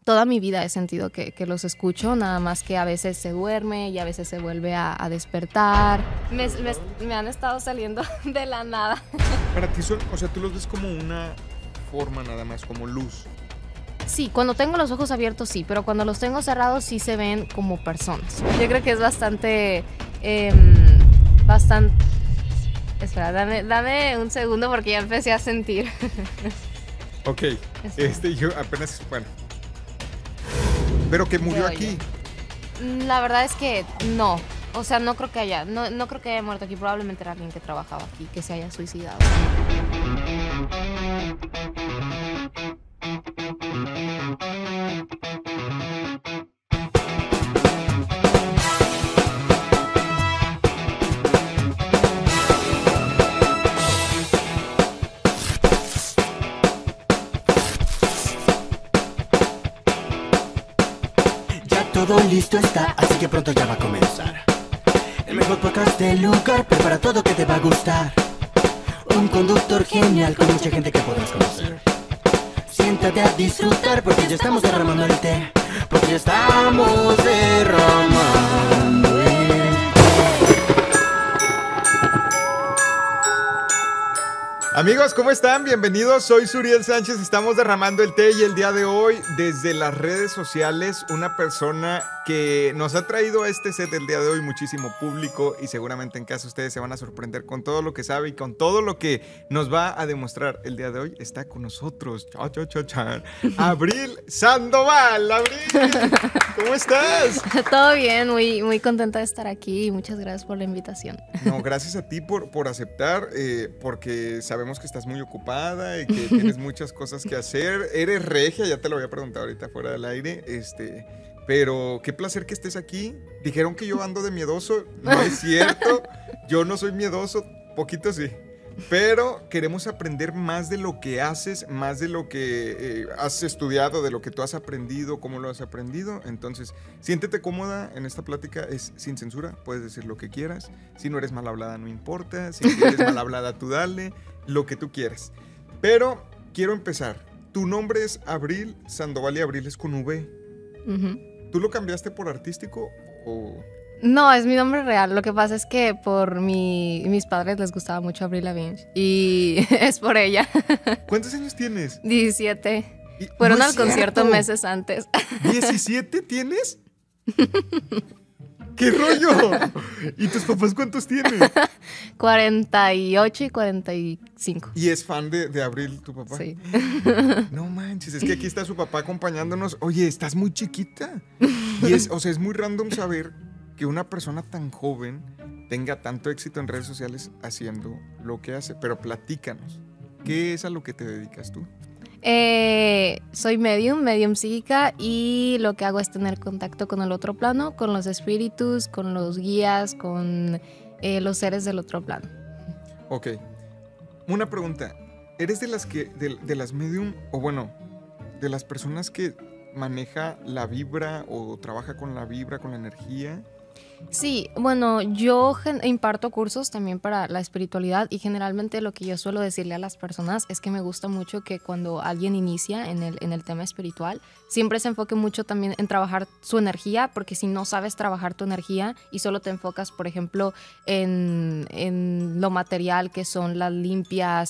toda mi vida he sentido que los escucho, nada más que a veces se duerme y a veces se vuelve a despertar. Me han estado saliendo de la nada. Para ti son, o sea, tú los ves como una forma nada más, como luz. Sí, cuando tengo los ojos abiertos sí, pero cuando los tengo cerrados sí se ven como personas. Yo creo que es bastante... Espera, dame un segundo porque ya empecé a sentir. Ok, yo apenas, bueno. Pero que murió aquí. La verdad es que no. O sea, no creo que haya muerto aquí. Probablemente era alguien que trabajaba aquí, que se haya suicidado. Todo listo está, así que pronto ya va a comenzar. El mejor podcast del lugar, prepara todo que te va a gustar. Un conductor genial con mucha gente que podrás conocer. Siéntate a disfrutar porque ya estamos derramando el té. Porque ya estamos derramando el té. Amigos, ¿cómo están? Bienvenidos, soy Suriel Sánchez, estamos derramando el té y el día de hoy desde las redes sociales una persona que nos ha traído a este set el día de hoy muchísimo público y seguramente en casa ustedes se van a sorprender con todo lo que sabe y con todo lo que nos va a demostrar el día de hoy. Está con nosotros, Abril Sandoval. Abril, ¿cómo estás? Todo bien, muy contenta de estar aquí y muchas gracias por la invitación. No, gracias a ti por aceptar, porque sabemos que estás muy ocupada y que tienes muchas cosas que hacer. Eres regia, ya te lo había preguntado ahorita fuera del aire, pero qué placer que estés aquí. Dijeron que yo ando de miedoso, no es cierto, yo no soy miedoso, poquito sí. Pero queremos aprender más de lo que haces, más de lo que has estudiado, de lo que tú has aprendido, cómo lo has aprendido. Entonces, siéntete cómoda en esta plática, es sin censura, puedes decir lo que quieras. Si no eres mal hablada, no importa. Si eres mal hablada, tú dale, lo que tú quieras. Pero quiero empezar. Tu nombre es Abril Sandoval y Abril es con V. ¿Tú lo cambiaste por artístico o...? No, es mi nombre real. Lo que pasa es que por mis padres les gustaba mucho Avril Lavigne y es por ella. ¿Cuántos años tienes? 17. Fueron al concierto meses antes. ¿17 tienes? ¡Qué rollo! ¿Y tus papás cuántos tienen? 48 y 45. ¿Y es fan de Abril, tu papá? Sí. No manches, es que aquí está su papá acompañándonos. Oye, estás muy chiquita. Y es muy random saber que una persona tan joven tenga tanto éxito en redes sociales haciendo lo que hace. Pero platícanos, ¿qué es a lo que te dedicas tú? Soy medium psíquica y lo que hago es tener contacto con el otro plano, con los espíritus, con los guías, con los seres del otro plano. Ok, una pregunta. ¿Eres de las medium, o bueno, de las personas que maneja la vibra o trabaja con la vibra, con la energía? Sí, bueno, yo imparto cursos también para la espiritualidad y generalmente lo que yo suelo decirle a las personas es que me gusta mucho que cuando alguien inicia en el tema espiritual, siempre se enfoque mucho también en trabajar su energía, porque si no sabes trabajar tu energía y solo te enfocas, por ejemplo, en lo material, que son las limpias,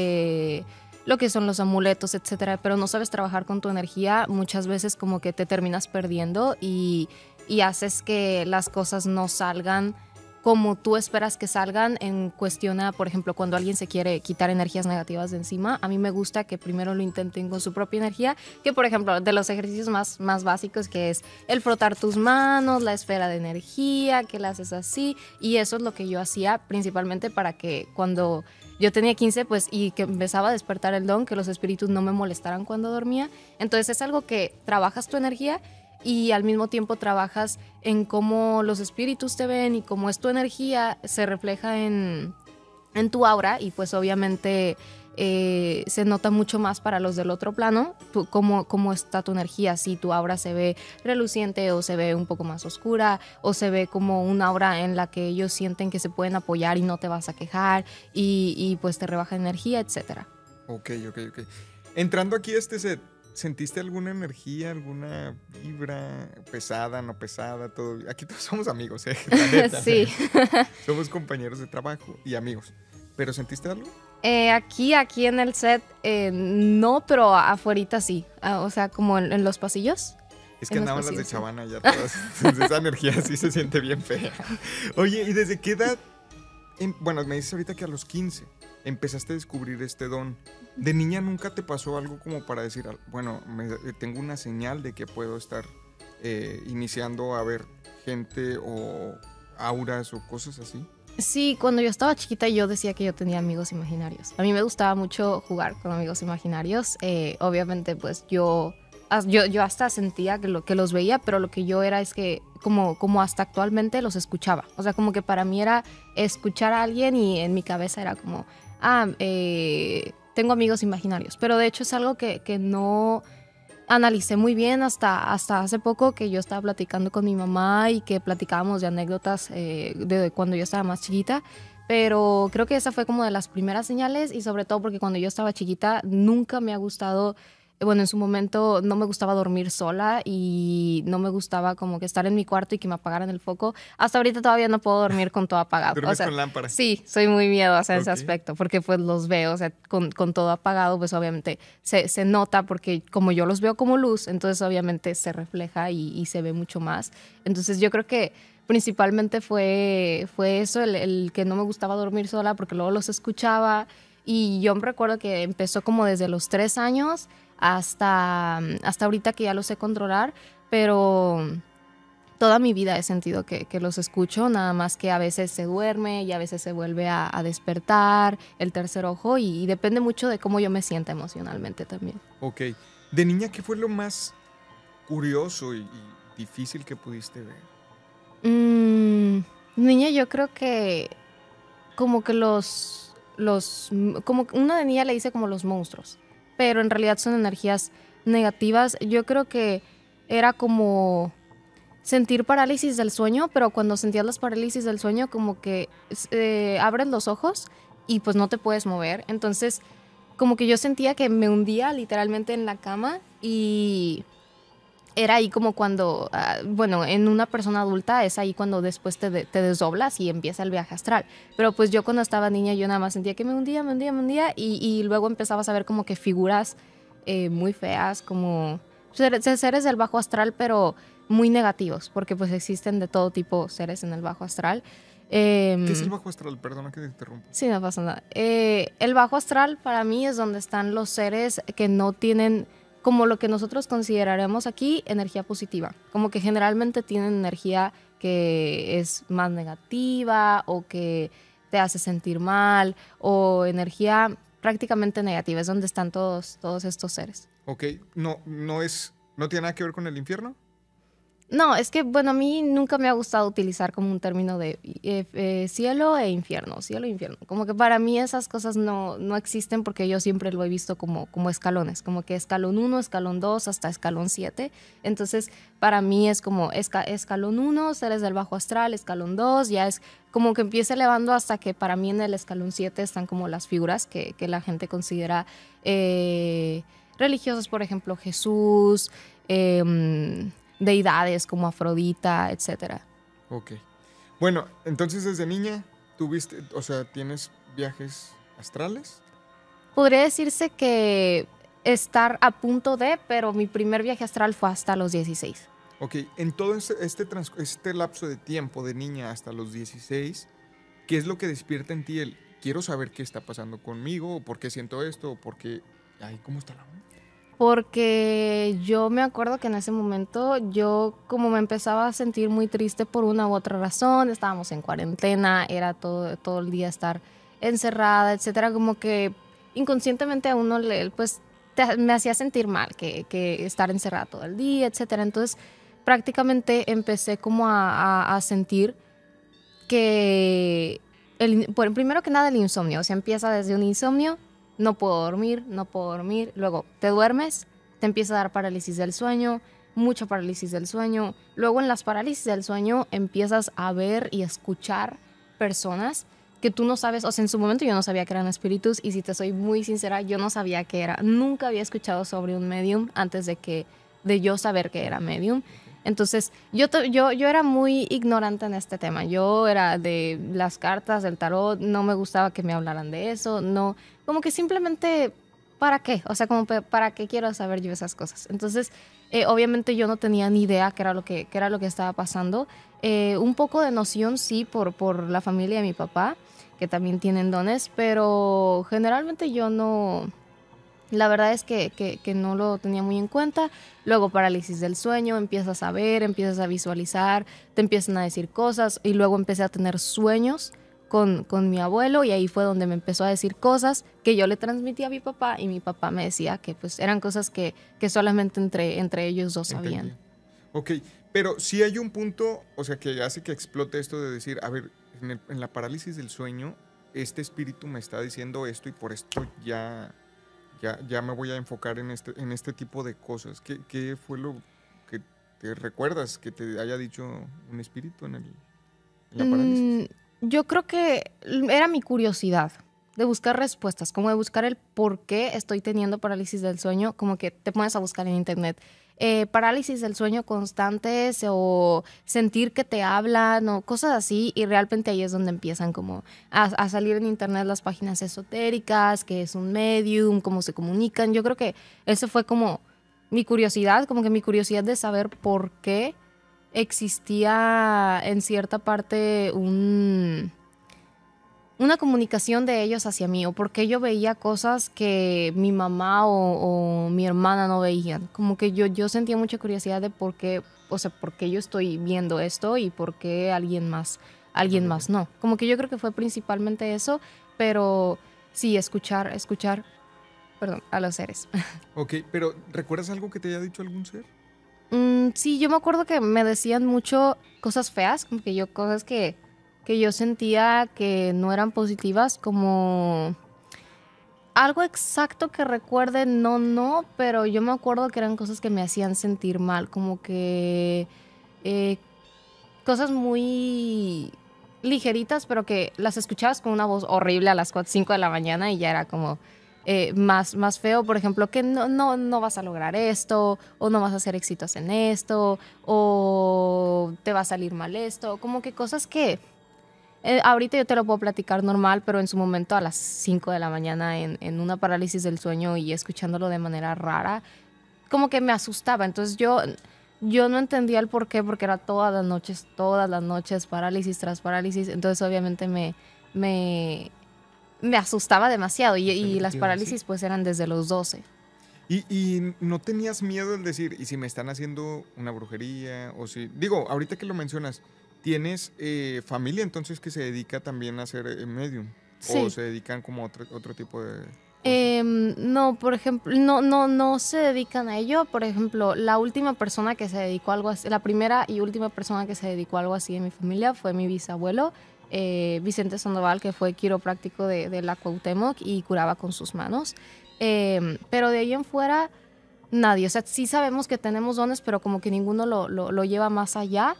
lo que son los amuletos, etcétera, pero no sabes trabajar con tu energía, muchas veces como que te terminas perdiendo y haces que las cosas no salgan como tú esperas que salgan en cuestión a, por ejemplo, cuando alguien se quiere quitar energías negativas de encima. A mí me gusta que primero lo intenten con su propia energía, que por ejemplo, de los ejercicios más básicos, que es el frotar tus manos, la esfera de energía, que la haces así, y eso es lo que yo hacía principalmente para que cuando yo tenía 15, pues, y que empezaba a despertar el don, que los espíritus no me molestaran cuando dormía. Entonces es algo que trabajas tu energía y al mismo tiempo trabajas en cómo los espíritus te ven y cómo es tu energía, se refleja en tu aura y pues obviamente se nota mucho más para los del otro plano cómo está tu energía, si tu aura se ve reluciente o se ve un poco más oscura o se ve como una aura en la que ellos sienten que se pueden apoyar y no te vas a quejar y pues te rebaja energía, etcétera. Ok. Entrando aquí a este set, ¿Sentiste alguna energía, alguna vibra pesada, no pesada? Todo. Aquí todos somos amigos, la neta. Sí. Somos compañeros de trabajo y amigos. ¿Pero sentiste algo? Aquí en el set, no, pero afuerita sí. O sea, como en los pasillos. Es que En los andaban las de pasillos, sí. Chavana ya todas. Entonces esa energía sí se siente bien fea. Oye, ¿y desde qué edad? Bueno, me dices ahorita que a los 15 empezaste a descubrir este don. ¿De niña nunca te pasó algo como para decir, bueno, tengo una señal de que puedo estar iniciando a ver gente o auras o cosas así? Sí, cuando yo estaba chiquita yo decía que yo tenía amigos imaginarios. A mí me gustaba mucho jugar con amigos imaginarios. Obviamente, pues yo hasta sentía que los veía, pero lo que yo era es que como hasta actualmente los escuchaba. O sea, como que para mí era escuchar a alguien y en mi cabeza era como, tengo amigos imaginarios. Pero de hecho es algo que no analicé muy bien hasta hace poco, que yo estaba platicando con mi mamá y que platicábamos de anécdotas de cuando yo estaba más chiquita. Pero creo que esa fue como de las primeras señales, y sobre todo porque cuando yo estaba chiquita nunca me ha gustado, bueno, en su momento no me gustaba dormir sola y no me gustaba como que estar en mi cuarto y que me apagaran el foco. Hasta ahorita todavía no puedo dormir con todo apagado. ¿Duermes con lámpara? Sí, soy muy miedosa en ese Ok. aspecto, porque pues los veo, o sea, con todo apagado, pues obviamente se nota, porque como yo los veo como luz, entonces obviamente se refleja y se ve mucho más. Entonces yo creo que principalmente fue eso, el que no me gustaba dormir sola, porque luego los escuchaba. Y yo me recuerdo que empezó como desde los 3 años hasta ahorita que ya lo sé controlar, pero toda mi vida he sentido que los escucho, nada más que a veces se duerme y a veces se vuelve a despertar el tercer ojo, y depende mucho de cómo yo me sienta emocionalmente también. Ok. De niña, ¿qué fue lo más curioso y difícil que pudiste ver? Niña, yo creo que como que como una de niña le dice como los monstruos, pero en realidad son energías negativas. Yo creo que era como sentir parálisis del sueño, pero cuando sentías las parálisis del sueño como que abres los ojos y pues no te puedes mover. Entonces como que yo sentía que me hundía literalmente en la cama, y era ahí como cuando, bueno, en una persona adulta es ahí cuando después te desdoblas y empieza el viaje astral. Pero pues yo cuando estaba niña yo nada más sentía que me hundía, y luego empezabas a ver como que figuras muy feas, como seres del bajo astral, pero muy negativos, porque pues existen de todo tipo seres en el bajo astral. ¿Qué es el bajo astral? Perdona que te interrumpa. Sí, no pasa nada. El bajo astral para mí es donde están los seres que no tienen como lo que nosotros consideraremos aquí energía positiva. Como que generalmente tienen energía que es más negativa o que te hace sentir mal, o energía prácticamente negativa. Es donde están todos estos seres. Ok. ¿No tiene nada que ver con el infierno? No, es que, bueno, a mí nunca me ha gustado utilizar como un término de cielo e infierno, cielo e infierno. Como que para mí esas cosas no existen, porque yo siempre lo he visto como escalones, como que escalón 1, escalón 2, hasta escalón 7. Entonces, para mí es como escalón 1, seres del bajo astral, escalón 2, ya es como que empieza elevando hasta que para mí en el escalón 7 están como las figuras que la gente considera religiosas, por ejemplo, Jesús, deidades como Afrodita, etcétera. Ok. Bueno, entonces desde niña tuviste, o sea, ¿tienes viajes astrales? Podría decirse que estar a punto de, pero mi primer viaje astral fue hasta los 16. Ok, en todo este lapso de tiempo de niña hasta los 16, ¿qué es lo que despierta en ti el quiero saber qué está pasando conmigo, o por qué siento esto, o por qué... Ay, ¿cómo está la onda? Porque yo me acuerdo que en ese momento yo como me empezaba a sentir muy triste por una u otra razón, estábamos en cuarentena, era todo el día estar encerrada, etcétera, como que inconscientemente a uno pues me hacía sentir mal que estar encerrada todo el día, etcétera. Entonces prácticamente empecé como a sentir que primero que nada el insomnio, o sea, empieza desde un insomnio. No puedo dormir, luego te duermes, te empieza a dar parálisis del sueño, mucha parálisis del sueño, luego en las parálisis del sueño empiezas a ver y escuchar personas que tú no sabes, o sea, en su momento yo no sabía que eran espíritus, y si te soy muy sincera, yo no sabía qué era. Nunca había escuchado sobre un medium antes de yo saber que era medium. Entonces, yo era muy ignorante en este tema. Yo era de las cartas, del tarot, no me gustaba que me hablaran de eso, no, como que simplemente, ¿para qué? O sea, como ¿para qué quiero saber yo esas cosas? Entonces, obviamente yo no tenía ni idea qué era lo que estaba pasando. Un poco de noción, sí, por la familia de mi papá, que también tienen dones, pero generalmente yo no... La verdad es que no lo tenía muy en cuenta. Luego parálisis del sueño, empiezas a ver, empiezas a visualizar, te empiezan a decir cosas, y luego empecé a tener sueños con mi abuelo, y ahí fue donde me empezó a decir cosas que yo le transmití a mi papá, y mi papá me decía que pues eran cosas que solamente entre ellos dos sabían. Ok, pero sí hay un punto, o sea, que hace que explote esto de decir, a ver, en la parálisis del sueño, este espíritu me está diciendo esto, y por esto ya me voy a enfocar en este tipo de cosas. ¿Qué fue lo que te recuerdas que te haya dicho un espíritu en la parálisis? Yo creo que era mi curiosidad de buscar respuestas, como de buscar el por qué estoy teniendo parálisis del sueño, como que te pones a buscar en internet. Parálisis del sueño constantes, o sentir que te hablan, o cosas así, y realmente ahí es donde empiezan como a salir en internet las páginas esotéricas, que es un medium, cómo se comunican. Yo creo que ese fue como mi curiosidad, de saber por qué existía en cierta parte una comunicación de ellos hacia mí, o porque yo veía cosas que mi mamá o mi hermana no veían. Como que yo sentía mucha curiosidad de por qué, o sea, por qué yo estoy viendo esto y por qué alguien más no. Como que yo creo que fue principalmente eso, pero sí, escuchar, perdón, a los seres. Ok, pero ¿recuerdas algo que te haya dicho algún ser? Sí, yo me acuerdo que me decían mucho cosas feas, como que cosas que yo sentía que no eran positivas, como algo exacto que recuerde, no, pero yo me acuerdo que eran cosas que me hacían sentir mal, como que cosas muy ligeritas, pero que las escuchabas con una voz horrible a las 4, 5 de la mañana, y ya era como más feo. Por ejemplo, que no vas a lograr esto, o no vas a ser exitoso en esto, o te va a salir mal esto, como que cosas que ahorita yo te lo puedo platicar normal, pero en su momento a las 5 de la mañana en una parálisis del sueño y escuchándolo de manera rara, como que me asustaba. Entonces yo no entendía el por qué, porque era todas las noches, parálisis tras parálisis. Entonces obviamente me asustaba demasiado, y las parálisis pues eran desde los 12. ¿Y no tenías miedo en decir, y si me están haciendo una brujería? O si, digo, ahorita que lo mencionas, ¿tienes familia entonces que se dedica también a ser medium? Sí. ¿O se dedican como a otro tipo de...? No, por ejemplo, no se dedican a ello. Por ejemplo, la última persona que se dedicó a algo así, la primera y última persona que se dedicó a algo así en mi familia fue mi bisabuelo, Vicente Sandoval, que fue quiropráctico de la Cuauhtémoc y curaba con sus manos. Pero de ahí en fuera, nadie. O sea, sí sabemos que tenemos dones, pero como que ninguno lo lleva más allá.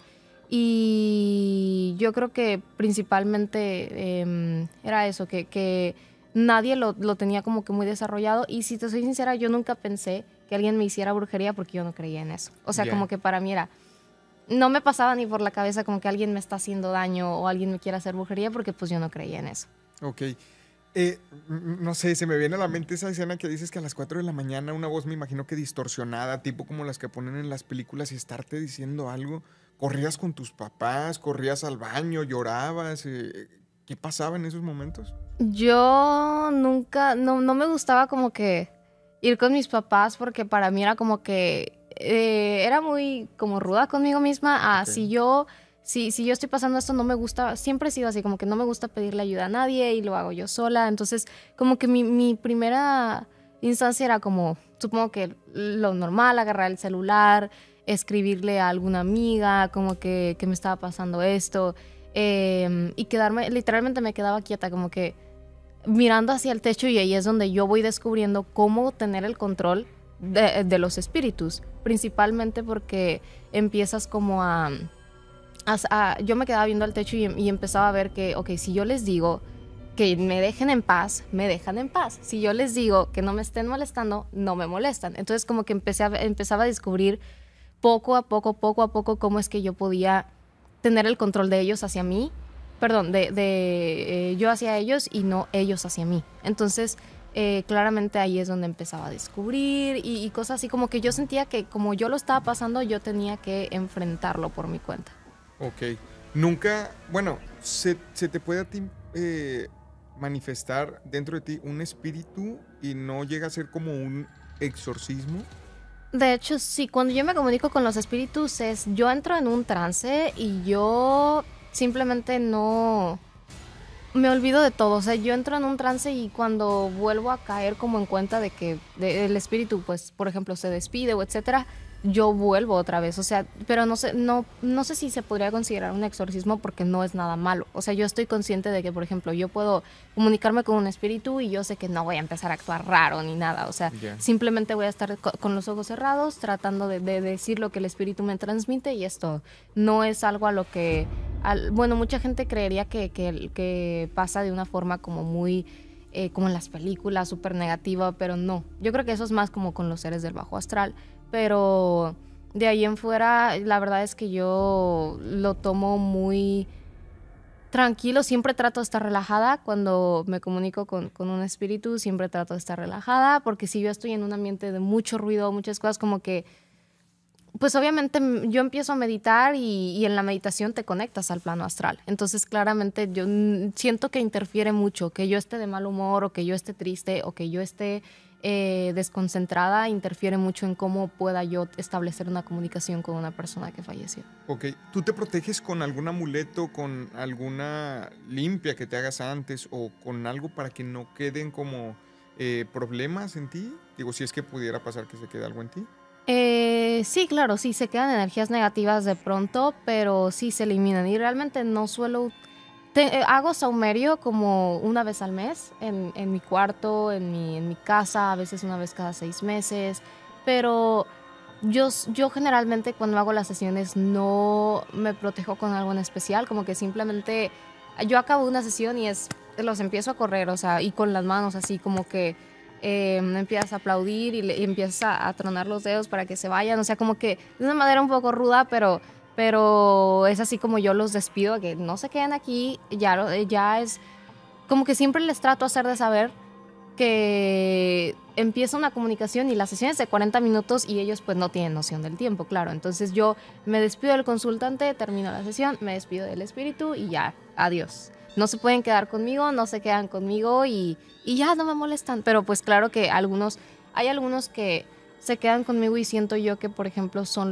Y yo creo que principalmente era eso, que nadie lo tenía como que muy desarrollado. Y si te soy sincera, yo nunca pensé que alguien me hiciera brujería, porque yo no creía en eso. O sea, como que para mí no me pasaba ni por la cabeza como que alguien me está haciendo daño o alguien me quiera hacer brujería, porque pues yo no creía en eso. Ok. No sé, se me viene a la mente esa escena que dices que a las 4 de la mañana una voz, me imagino que distorsionada, tipo como las que ponen en las películas, y estarte diciendo algo. ¿Corrías con tus papás? ¿Corrías al baño? ¿Llorabas? ¿Qué pasaba en esos momentos? Yo nunca, no me gustaba como que ir con mis papás, porque para mí era como que era muy como ruda conmigo misma. Okay. Si yo estoy pasando esto, no me gusta, siempre he sido así, como que no me gusta pedirle ayuda a nadie y lo hago yo sola. Entonces, como que mi primera instancia era como, supongo que lo normal, agarrar el celular, escribirle a alguna amiga, como que me estaba pasando esto, y quedarme, literalmente me quedaba quieta, como que mirando hacia el techo, y ahí es donde yo voy descubriendo cómo tener el control de los espíritus, principalmente porque empiezas como yo me quedaba viendo al techo y empezaba a ver que, ok, si yo les digo que me dejen en paz, me dejan en paz. Si yo les digo que no me estén molestando, no me molestan. Entonces como que empezaba a descubrir poco a poco cómo es que yo podía tener el control de ellos hacia mí, perdón, yo hacia ellos y no ellos hacia mí. Entonces claramente ahí es donde empezaba a descubrir y cosas así como que yo sentía que como yo lo estaba pasando, yo tenía que enfrentarlo por mi cuenta. Ok. Nunca, bueno, se te puede a ti manifestar dentro de ti un espíritu y no llega a ser como un exorcismo. De hecho, sí, cuando yo me comunico con los espíritus yo entro en un trance y yo simplemente no me olvido de todo. O sea, yo entro en un trance y cuando vuelvo a caer como en cuenta de que el espíritu, pues, por ejemplo, se despide o etcétera, yo vuelvo otra vez. O sea, pero no sé si se podría considerar un exorcismo porque no es nada malo. O sea, yo estoy consciente de que, por ejemplo, yo puedo comunicarme con un espíritu y yo sé que no voy a empezar a actuar raro ni nada. O sea, simplemente voy a estar con los ojos cerrados tratando de decir lo que el espíritu me transmite y esto no es algo a lo que... bueno, mucha gente creería que pasa de una forma como muy... como en las películas, súper negativa, pero no. Yo creo que eso es más como con los seres del bajo astral. Pero de ahí en fuera, la verdad es que yo lo tomo muy tranquilo. Siempre trato de estar relajada cuando me comunico con un espíritu. Siempre trato de estar relajada porque si yo estoy en un ambiente de mucho ruido, muchas cosas como que... Pues obviamente yo empiezo a meditar y en la meditación te conectas al plano astral. Entonces claramente yo siento que interfiere mucho, que yo esté de mal humor o que yo esté triste o que yo esté desconcentrada, interfiere mucho en cómo pueda yo establecer una comunicación con una persona que falleció. Ok, ¿tú te proteges con algún amuleto, con alguna limpia que te hagas antes o con algo para que no queden como problemas en ti? Digo, si es que pudiera pasar que se quede algo en ti. Sí, claro, sí, se quedan energías negativas de pronto, pero sí se eliminan. Y realmente no suelo... hago saumerio como una vez al mes en mi cuarto, en mi casa, a veces una vez cada 6 meses. Pero yo generalmente cuando hago las sesiones no me protejo con algo en especial, como que simplemente yo acabo una sesión y los empiezo a correr, o sea, y con las manos así como que... empiezas a aplaudir y empiezas a tronar los dedos para que se vayan, o sea, como que de una manera un poco ruda, pero es así como yo los despido, que no se queden aquí, ya es como que siempre les trato de hacer de saber que empieza una comunicación y la sesión es de 40 minutos y ellos pues no tienen noción del tiempo, claro, entonces yo me despido del consultante, termino la sesión, me despido del espíritu y ya, adiós. No se pueden quedar conmigo, no se quedan conmigo y ya no me molestan. Pero pues claro que hay algunos que se quedan conmigo y siento yo que, por ejemplo, son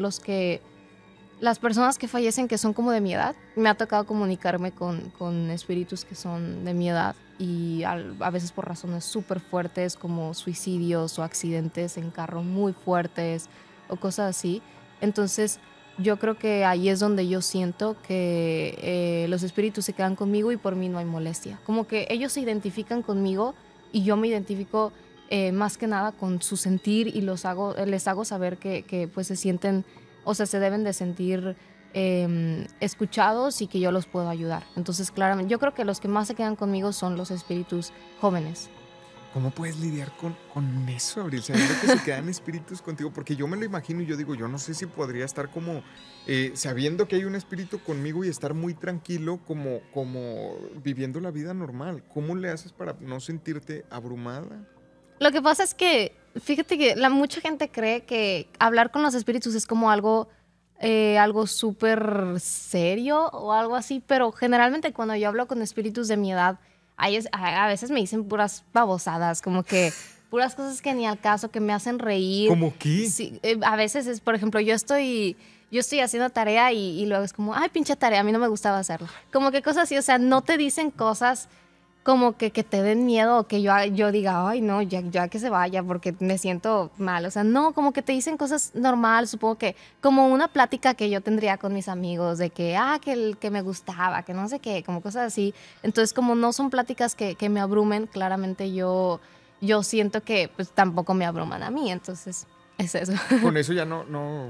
las personas que fallecen que son como de mi edad. Me ha tocado comunicarme con espíritus que son de mi edad y a veces por razones súper fuertes como suicidios o accidentes en carro muy fuertes o cosas así. Entonces... yo creo que ahí es donde yo siento que los espíritus se quedan conmigo y por mí no hay molestia. Como que ellos se identifican conmigo y yo me identifico más que nada con su sentir y les hago saber que pues se sienten, o sea, se deben de sentir escuchados y que yo los puedo ayudar. Entonces, claramente, yo creo que los que más se quedan conmigo son los espíritus jóvenes. ¿Cómo puedes lidiar con eso, Abril? Sabiendo que se quedan espíritus contigo, porque yo me lo imagino y yo digo, yo no sé si podría estar como sabiendo que hay un espíritu conmigo y estar muy tranquilo como viviendo la vida normal. ¿Cómo le haces para no sentirte abrumada? Lo que pasa es que, fíjate que mucha gente cree que hablar con los espíritus es como algo súper serio o algo así, pero generalmente cuando yo hablo con espíritus de mi edad, a veces me dicen puras babosadas, como que puras cosas que ni al caso, que me hacen reír. ¿Cómo qué? Sí, a veces es, por ejemplo, yo estoy haciendo tarea y luego es como, ay, pinche tarea, a mí no me gustaba hacerla. Como que cosas así, o sea, no te dicen cosas como que te den miedo o que yo diga, ay, no, ya que se vaya porque me siento mal. O sea, no, como que te dicen cosas normal, supongo que como una plática que yo tendría con mis amigos de que me gustaba, que no sé qué, como cosas así. Entonces, como no son pláticas que me abrumen, claramente yo siento que pues tampoco me abruman a mí, entonces es eso. Con eso ya no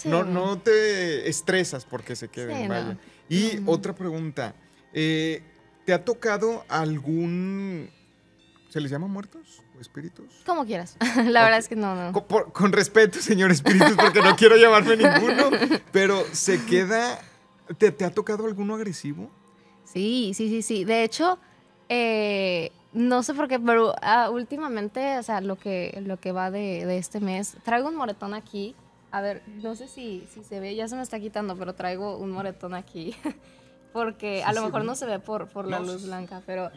te estresas porque se queden, Sí, vaya. no. Y otra pregunta, ¿Te ha tocado algún... ¿Se les llama muertos o espíritus? Como quieras. La verdad es que no. Con respeto, señor espíritus, porque no quiero llamarme ninguno, pero se queda... ¿Te ha tocado alguno agresivo? Sí. De hecho, no sé por qué, pero últimamente, o sea, lo que va de este mes, traigo un moretón aquí. A ver, no sé si se ve, ya se me está quitando, pero traigo un moretón aquí. Porque sí, a lo mejor no se ve por la luz blanca, pero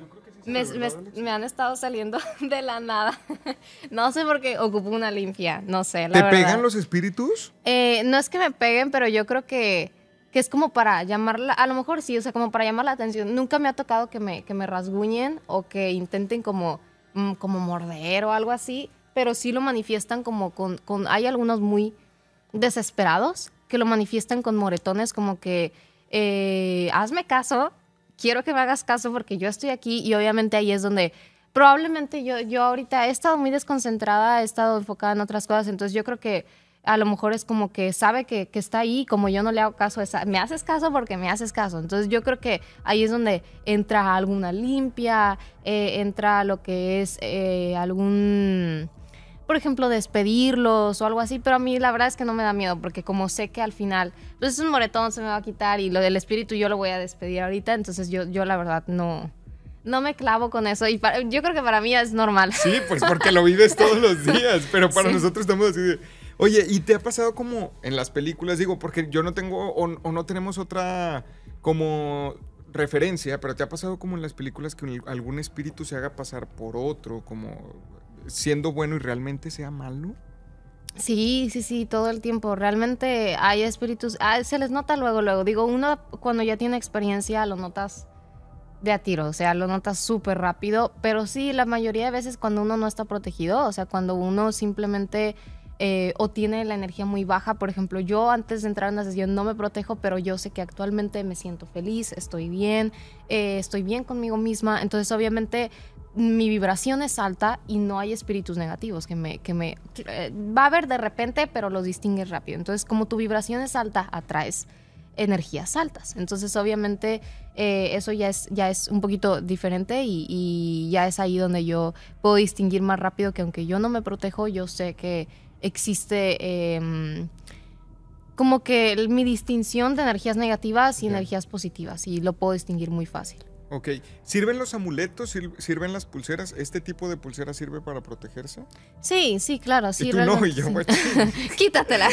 me han estado saliendo de la nada. No sé por qué ocupo una limpia, no sé, la verdad. ¿Te pegan los espíritus? No es que me peguen, pero yo creo que es como para llamarla, a lo mejor sí, o sea, como para llamar la atención. Nunca me ha tocado que me rasguñen o que intenten como morder o algo así, pero sí lo manifiestan como hay algunos muy desesperados que lo manifiestan con moretones, como que hazme caso, quiero que me hagas caso porque yo estoy aquí, y obviamente ahí es donde probablemente yo ahorita he estado muy desconcentrada, he estado enfocada en otras cosas, entonces yo creo que a lo mejor es como que sabe que está ahí, como yo no le hago caso, me haces caso porque me haces caso. Entonces yo creo que ahí es donde entra alguna limpia, entra lo que es algún... por ejemplo, despedirlos o algo así, pero a mí la verdad es que no me da miedo, porque como sé que al final, pues es un moretón, se me va a quitar, y lo del espíritu yo lo voy a despedir ahorita, entonces yo la verdad no me clavo con eso, y yo creo que para mí es normal. Sí, pues porque lo vives todos los días, pero para sí. Nosotros estamos así de... Oye, ¿y te ha pasado como en las películas? Digo, porque yo no tengo o no tenemos otra como referencia, pero ¿te ha pasado como en las películas que algún espíritu se haga pasar por otro, como... siendo bueno y realmente sea malo? Sí, todo el tiempo. Realmente hay espíritus, se les nota luego. Digo, uno cuando ya tiene experiencia lo notas de a tiro, o sea, lo notas súper rápido, pero sí, la mayoría de veces cuando uno no está protegido, o sea, cuando uno simplemente o tiene la energía muy baja, por ejemplo, yo antes de entrar en la sesión no me protejo, pero yo sé que actualmente me siento feliz, estoy bien conmigo misma, entonces obviamente mi vibración es alta y no hay espíritus negativos que me va a haber de repente, pero los distingues rápido. Entonces, como tu vibración es alta, atraes energías altas. Entonces, obviamente, eso ya es un poquito diferente, y ya es ahí donde yo puedo distinguir más rápido que aunque yo no me protejo, yo sé que existe como que mi distinción de energías negativas y energías positivas, y lo puedo distinguir muy fácil. Ok. ¿Sirven los amuletos? ¿Sirven las pulseras? ¿Este tipo de pulsera sirve para protegerse? Sí, claro. Sí, y tú no, y yo, sí. Pues, Quítatela.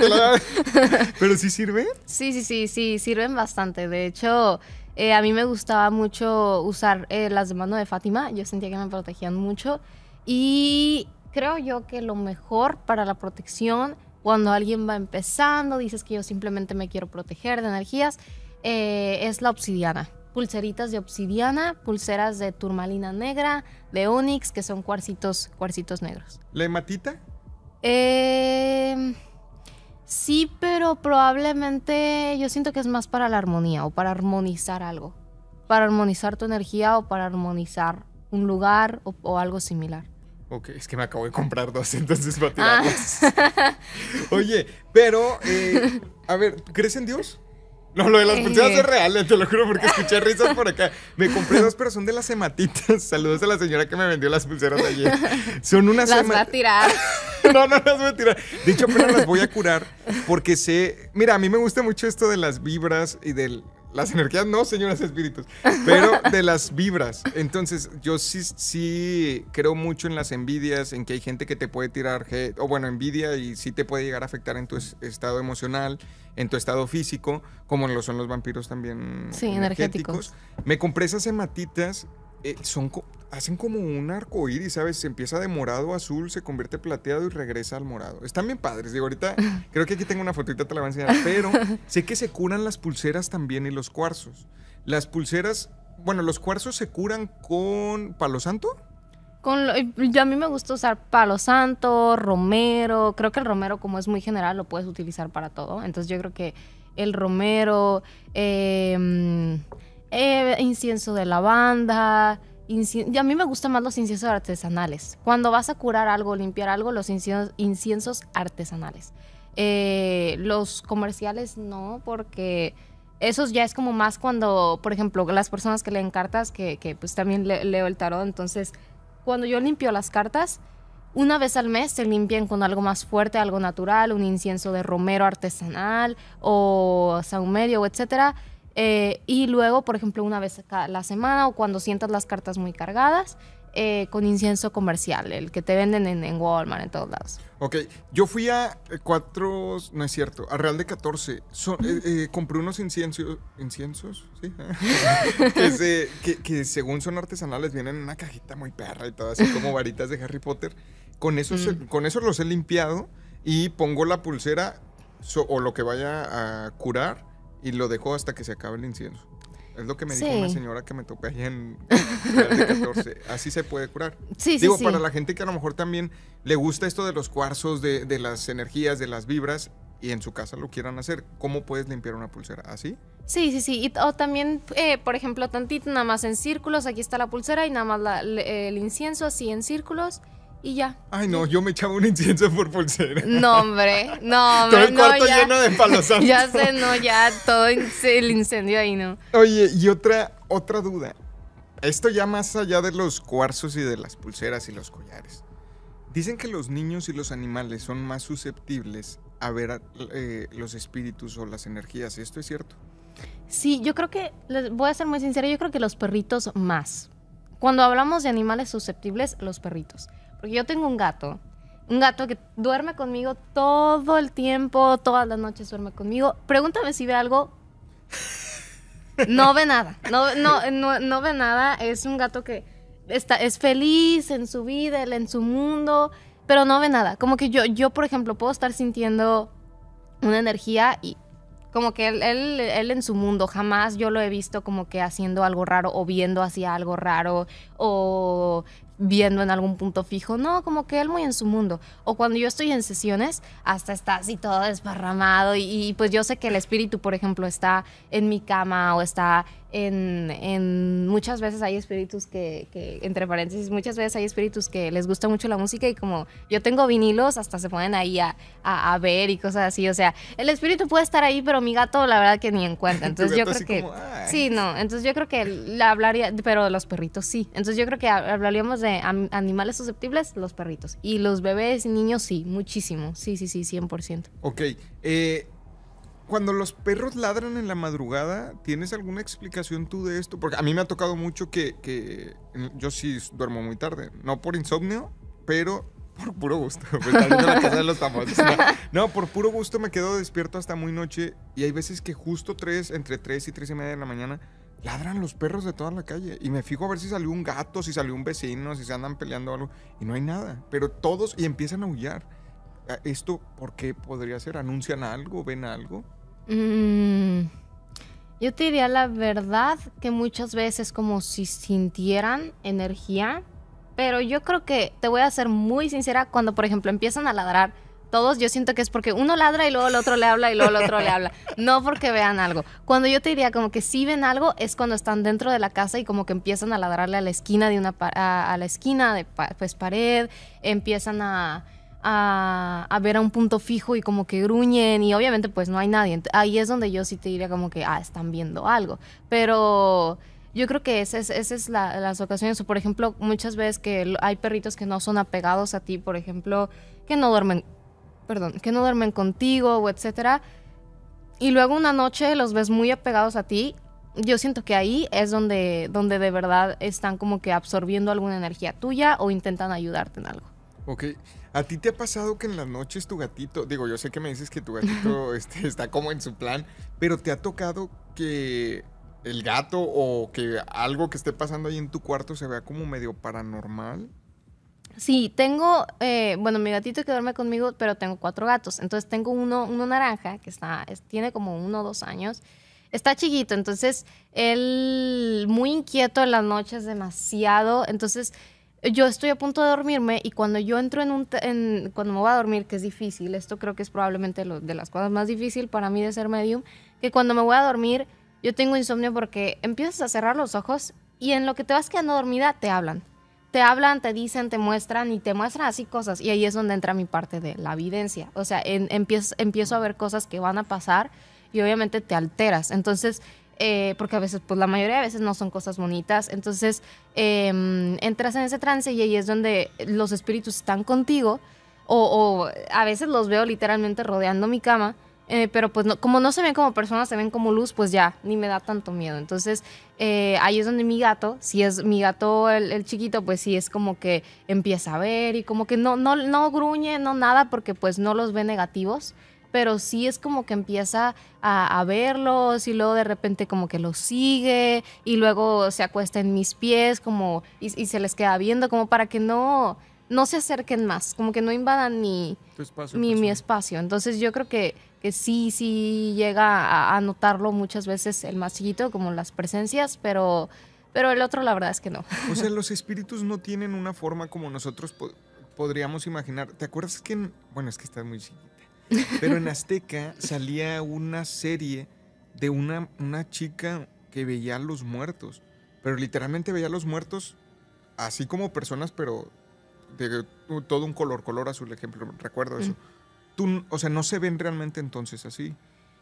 ¿Pero sí sirve? Sí, sirven bastante. De hecho, a mí me gustaba mucho usar las de mano de Fátima. Yo sentía que me protegían mucho. Y creo yo que lo mejor para la protección, cuando alguien va empezando, dices que yo simplemente me quiero proteger de energías, es la obsidiana. Pulseritas de obsidiana, pulseras de turmalina negra, de onix, que son cuarcitos negros. ¿La hematita? Sí, pero probablemente yo siento que es más para la armonía o para armonizar algo. Para armonizar tu energía o para armonizar un lugar o algo similar. Ok, es que me acabo de comprar 2, entonces va a tirarlas. Oye, pero, a ver, ¿crees en Dios? No, lo de las pulseras es real, te lo juro, porque escuché risas por acá. Me compré 2, pero son de las hematitas. Saludos a la señora que me vendió las pulseras ayer. Son unas Las va a tirar. No las voy a tirar. De hecho, apenas las voy a curar porque sé... Mira, a mí me gusta mucho esto de las vibras y de las energías, no, señoras espíritus, pero de las vibras. Entonces, yo sí creo mucho en las envidias, en que hay gente que te puede tirar, o bueno, envidia, y sí te puede llegar a afectar en tu estado emocional, en tu estado físico, como lo son los vampiros también. Sí, energéticos. Me compré esas hematitas, hacen como un arco iris, ¿sabes? Se empieza de morado a azul, se convierte plateado y regresa al morado. Están bien padres. Digo, ahorita creo que aquí tengo una fotita, te la voy a enseñar. Pero sé que se curan las pulseras también y los cuarzos. Las pulseras, bueno, los cuarzos se curan con palo santo. A mí me gusta usar palo santo, romero. Creo que el romero, como es muy general, lo puedes utilizar para todo. Entonces yo creo que el romero, incienso de lavanda. Y a mí me gustan más los inciensos artesanales. Cuando vas a curar algo, limpiar algo, los inciensos artesanales. Los comerciales no, porque Esos ya es como más cuando, por ejemplo, las personas que leen cartas, que pues también leo el tarot, entonces cuando yo limpio las cartas, una vez al mes se limpian con algo más fuerte, algo natural, un incienso de romero artesanal o saumerio, etcétera. Y luego, por ejemplo, una vez a la semana o cuando sientas las cartas muy cargadas, con incienso comercial, el que te venden en Walmart, en todos lados. Ok, yo fui a no es cierto, a Real de 14. Compré unos inciensos, ¿sí? que según son artesanales, vienen en una cajita muy perra y todo, así como varitas de Harry Potter. Con eso los he limpiado y pongo la pulsera o lo que vaya a curar y lo dejo hasta que se acabe el incienso. Es lo que me dijo una señora que me topé allá en Real de 14. Así se puede curar. Digo, para la gente que a lo mejor también le gusta esto de los cuarzos, de las energías, de las vibras, y en su casa lo quieran hacer, ¿cómo puedes limpiar una pulsera? ¿Así? Sí. O también, por ejemplo, tantito nada más en círculos. Aquí está la pulsera y nada más el incienso así en círculos. Y ya. Ay, no, yo me echaba un incienso por pulsera. No, hombre. Todo el cuarto lleno de palos santos. Ya sé, no, ya todo el incendio ahí, ¿no? Oye, y otra duda. Esto ya más allá de los cuarzos y de las pulseras y los collares. Dicen que los niños y los animales son más susceptibles a ver los espíritus o las energías. ¿Esto es cierto? Sí, yo creo que, les voy a ser muy sincera, yo creo que los perritos más. Cuando hablamos de animales susceptibles, los perritos. Porque yo tengo un gato que duerme conmigo todo el tiempo, todas las noches duerme conmigo. Pregúntame si ve algo. No ve nada, no ve nada. Es un gato que es feliz en su vida, en su mundo, pero no ve nada. Como que yo, por ejemplo, puedo estar sintiendo una energía y como que él en su mundo, jamás yo lo he visto como que haciendo algo raro o viendo hacia algo raro o viendo en algún punto fijo, no, como que él muy en su mundo. O cuando yo estoy en sesiones, hasta está así todo desparramado y pues yo sé que el espíritu, por ejemplo, está en mi cama o está en muchas veces hay espíritus que, entre paréntesis, muchas veces hay espíritus que les gusta mucho la música y como yo tengo vinilos, hasta se ponen ahí a ver y cosas así, o sea, el espíritu puede estar ahí, pero mi gato la verdad que ni en cuenta, entonces yo creo que, sí, no, entonces yo creo que le hablaría, pero los perritos sí, entonces yo creo que hablaríamos de animales susceptibles, los perritos, y los bebés y niños sí, muchísimo, sí, 100%. Ok, cuando los perros ladran en la madrugada, ¿tienes alguna explicación tú de esto? Porque a mí me ha tocado mucho que yo sí duermo muy tarde. No por insomnio, pero por puro gusto. Me está viendo la casa de los famosos. No, por puro gusto me quedo despierto hasta muy noche. Y hay veces que justo entre 3 y 3 y media de la mañana, ladran los perros de toda la calle. Y me fijo a ver si salió un gato, si salió un vecino, si se andan peleando o algo. Y no hay nada. Pero todos, y empiezan a aullar. ¿Esto por qué podría ser? ¿Anuncian algo? ¿Ven algo? Yo te diría la verdad que muchas veces como si sintieran energía, pero yo creo que, te voy a ser muy sincera, cuando por ejemplo empiezan a ladrar todos, yo siento que es porque uno ladra y luego el otro le habla y luego el otro le habla, no porque vean algo. Cuando yo te diría como que si ven algo es cuando están dentro de la casa y como que empiezan a ladrarle a la esquina de a la esquina de pues pared, empiezan a ver a un punto fijo y como que gruñen y obviamente pues no hay nadie. Ahí es donde yo sí te diría como que están viendo algo, pero yo creo que esas es las ocasiones. O por ejemplo, muchas veces que hay perritos que no son apegados a ti, por ejemplo, que no duermen contigo o etcétera, y luego una noche los ves muy apegados a ti. Yo siento que ahí es donde de verdad están como que absorbiendo alguna energía tuya o intentan ayudarte en algo. Ok, ¿a ti te ha pasado que en las noches tu gatito, digo, yo sé que me dices que tu gatito está como en su plan, pero te ha tocado que el gato o que algo que esté pasando ahí en tu cuarto se vea como medio paranormal? Sí, tengo, mi gatito que duerme conmigo, pero tengo 4 gatos. Entonces tengo uno naranja que tiene como 1 o 2 años. Está chiquito, entonces él muy inquieto en las noches, demasiado. Entonces yo estoy a punto de dormirme y cuando yo entro cuando me voy a dormir, que es difícil, esto creo que es probablemente de las cosas más difíciles para mí de ser medium, que cuando me voy a dormir yo tengo insomnio porque empiezas a cerrar los ojos y en lo que te vas quedando dormida te hablan. Te hablan, te dicen, te muestran y te muestran así cosas. Y ahí es donde entra mi parte de la evidencia. O sea, empiezo a ver cosas que van a pasar y obviamente te alteras. Entonces, porque a veces, pues la mayoría de veces no son cosas bonitas, entonces entras en ese trance y ahí es donde los espíritus están contigo, o a veces los veo literalmente rodeando mi cama, pero pues como no se ven como personas, se ven como luz, pues ya, ni me da tanto miedo. Entonces ahí es donde mi gato, si es mi gato el chiquito, pues sí es como que empieza a ver y como que no gruñe, no nada, porque pues no los ve negativos, pero sí es como que empieza a verlos y luego de repente como que los sigue y luego se acuesta en mis pies como y se les queda viendo como para que no se acerquen más, como que no invadan mi espacio. Entonces yo creo que sí llega a notarlo muchas veces el más chiquito, como las presencias, pero el otro la verdad es que no. O sea, los espíritus no tienen una forma como nosotros podríamos imaginar. ¿Te acuerdas que bueno, es que está muy chiquita, pero en Azteca salía una serie de una chica que veía a los muertos, pero literalmente veía a los muertos así como personas, pero de todo un color azul, ejemplo, recuerdo eso. O sea, no se ven realmente entonces así.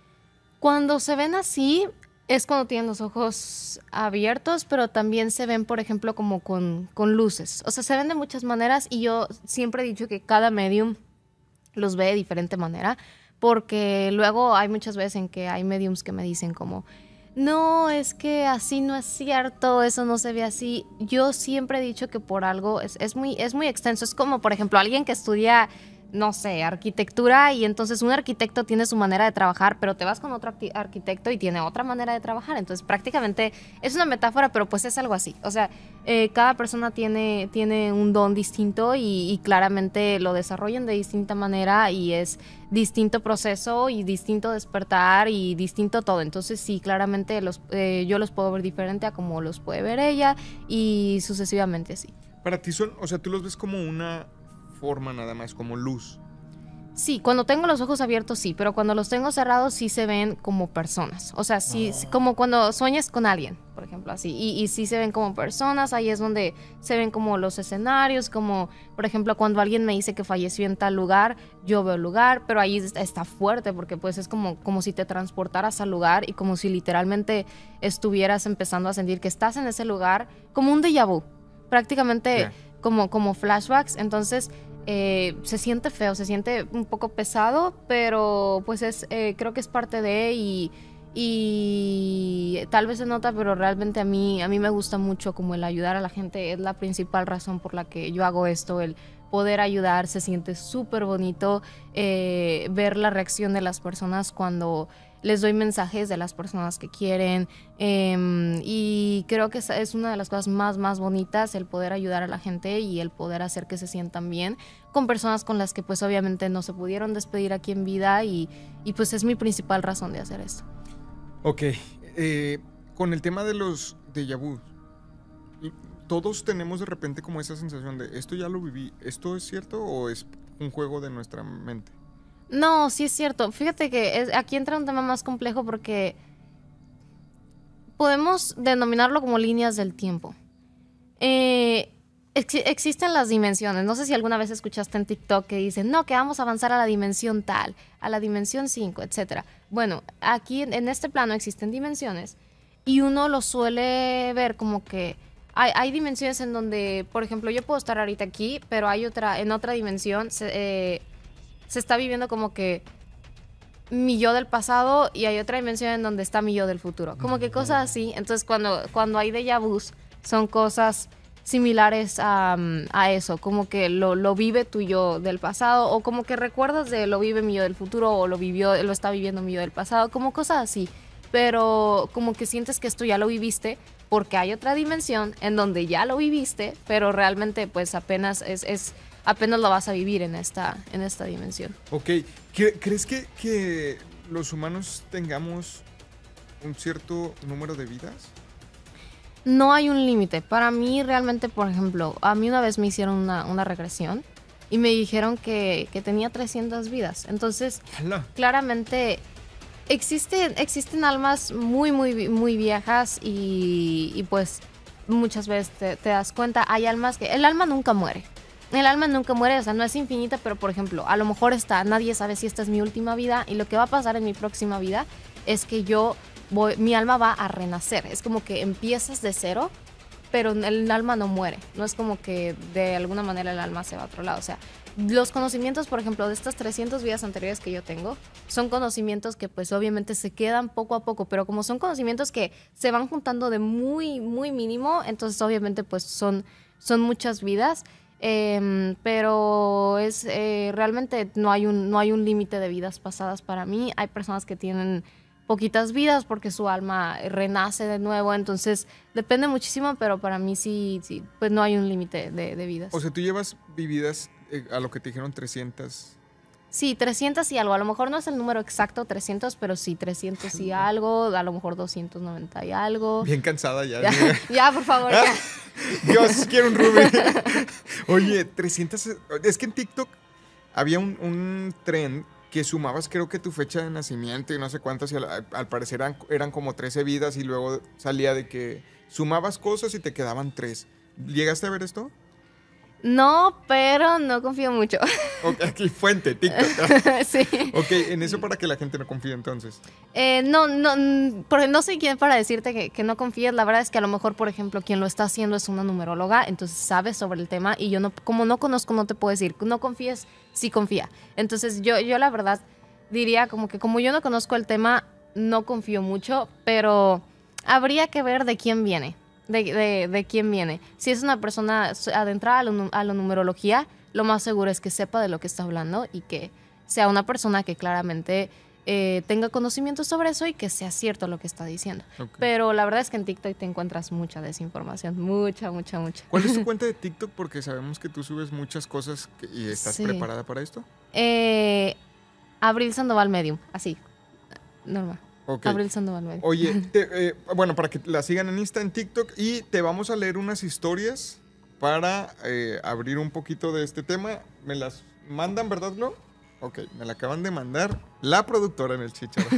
Cuando se ven así es cuando tienen los ojos abiertos, pero también se ven, por ejemplo, como con luces. O sea, se ven de muchas maneras y yo siempre he dicho que cada medium los ve de diferente manera, porque luego hay muchas veces en que hay mediums que me dicen como, no, es que así no es cierto, eso no se ve así. Yo siempre he dicho que por algo es muy extenso. Es como, por ejemplo, alguien que estudia, no sé, arquitectura, y entonces un arquitecto tiene su manera de trabajar, pero te vas con otro arquitecto y tiene otra manera de trabajar. Entonces prácticamente es una metáfora, pero pues es algo así. O sea, cada persona tiene un don distinto y claramente lo desarrollan de distinta manera y es distinto proceso y distinto despertar y distinto todo. Entonces sí, claramente yo los puedo ver diferente a como los puede ver ella y sucesivamente así. Para ti o sea, tú los ves como una forma nada más, como luz. Sí, cuando tengo los ojos abiertos sí, pero cuando los tengo cerrados sí se ven como personas. O sea, sí, como cuando sueñas con alguien, por ejemplo, así. Y sí se ven como personas, ahí es donde se ven como los escenarios, como, por ejemplo, cuando alguien me dice que falleció en tal lugar, yo veo el lugar, pero ahí está fuerte porque pues es como si te transportaras al lugar y como si literalmente estuvieras empezando a sentir que estás en ese lugar, como un déjà vu, prácticamente como flashbacks. Entonces se siente feo, se siente un poco pesado, pero pues creo que es parte de y tal vez se nota, pero realmente a mí me gusta mucho como el ayudar a la gente. Es la principal razón por la que yo hago esto, el poder ayudar. Se siente súper bonito ver la reacción de las personas cuando les doy mensajes de las personas que quieren, y creo que es una de las cosas más bonitas, el poder ayudar a la gente y el poder hacer que se sientan bien con personas con las que pues obviamente no se pudieron despedir aquí en vida y pues es mi principal razón de hacer esto. Ok, con el tema de los déjà vu, todos tenemos de repente como esa sensación de esto ya lo viví, ¿esto es cierto o es un juego de nuestra mente? No, sí es cierto. Fíjate que aquí entra un tema más complejo porque podemos denominarlo como líneas del tiempo. Existen las dimensiones. No sé si alguna vez escuchaste en TikTok que dicen, no, que vamos a avanzar a la dimensión tal, a la dimensión 5, etc. Bueno, aquí en este plano existen dimensiones y uno lo suele ver como que hay dimensiones en donde, por ejemplo, yo puedo estar ahorita aquí, pero hay en otra dimensión se está viviendo como que mi yo del pasado y hay otra dimensión en donde está mi yo del futuro. Como que cosas así. Entonces, cuando hay déjà vus, son cosas similares a eso. Como que lo vive tu yo del pasado o como que recuerdas de lo vive mi yo del futuro o lo está viviendo mi yo del pasado. Como cosas así. Pero como que sientes que esto ya lo viviste porque hay otra dimensión en donde ya lo viviste, pero realmente pues apenas apenas lo vas a vivir en esta dimensión. Ok, ¿crees que los humanos tengamos un cierto número de vidas? No hay un límite. Para mí realmente, por ejemplo, a mí una vez me hicieron una regresión y me dijeron que tenía 300 vidas. Entonces, claramente existen almas muy viejas y pues muchas veces te das cuenta, hay almas que el alma nunca muere. el alma nunca muere, o sea, no es infinita, pero por ejemplo, a lo mejor nadie sabe si esta es mi última vida y lo que va a pasar en mi próxima vida es que mi alma va a renacer. Es como que empiezas de cero, pero el alma no muere. No es como que de alguna manera el alma se va a otro lado. O sea, los conocimientos, por ejemplo, de estas 300 vidas anteriores que yo tengo, son conocimientos que pues obviamente se quedan poco a poco, pero como son conocimientos que se van juntando de muy, muy mínimo, entonces obviamente pues son muchas vidas. Pero realmente no hay un límite de vidas pasadas para mí. Hay personas que tienen poquitas vidas porque su alma renace de nuevo, entonces depende muchísimo, pero para mí sí, pues no hay un límite de vidas. O sea, tú llevas vividas a lo que te dijeron 300. Sí, 300 y algo. A lo mejor no es el número exacto 300, pero sí 300 y algo. A lo mejor 290 y algo. Bien cansada ya. Ya, por favor, ya. Dios, quiero un Rubén. Oye, 300. Es que en TikTok había un trend que sumabas, creo que tu fecha de nacimiento y no sé cuántas, y al parecer eran como 13 vidas y luego salía de que sumabas cosas y te quedaban 3. ¿Llegaste a ver esto? No, pero no confío mucho. Okay, aquí fuente, TikTok. Sí. Ok, en eso para que la gente no confíe entonces. Porque no soy quien para decirte que no confíes. La verdad es que a lo mejor, por ejemplo, quien lo está haciendo es una numeróloga, entonces sabe sobre el tema y yo como no conozco, no te puedo decir. No confíes, sí confía. Entonces yo la verdad diría como que como yo no conozco el tema, no confío mucho, pero habría que ver de quién viene. De quién viene. Si es una persona adentrada a la numerología, lo más seguro es que sepa de lo que está hablando y que sea una persona que claramente tenga conocimiento sobre eso y que sea cierto lo que está diciendo. Okay. Pero la verdad es que en TikTok te encuentras mucha desinformación, mucha. ¿Cuál es tu cuenta de TikTok? Porque sabemos que tú subes muchas cosas y estás preparada para esto. Abril Sandoval Medium, así, normal. Okay. Abril Sandoval Medium. Oye, bueno, para que la sigan en Insta, en TikTok, y te vamos a leer unas historias para abrir un poquito de este tema. Me las mandan, ¿verdad, Glo? Ok, me la acaban de mandar la productora en el Chícharo.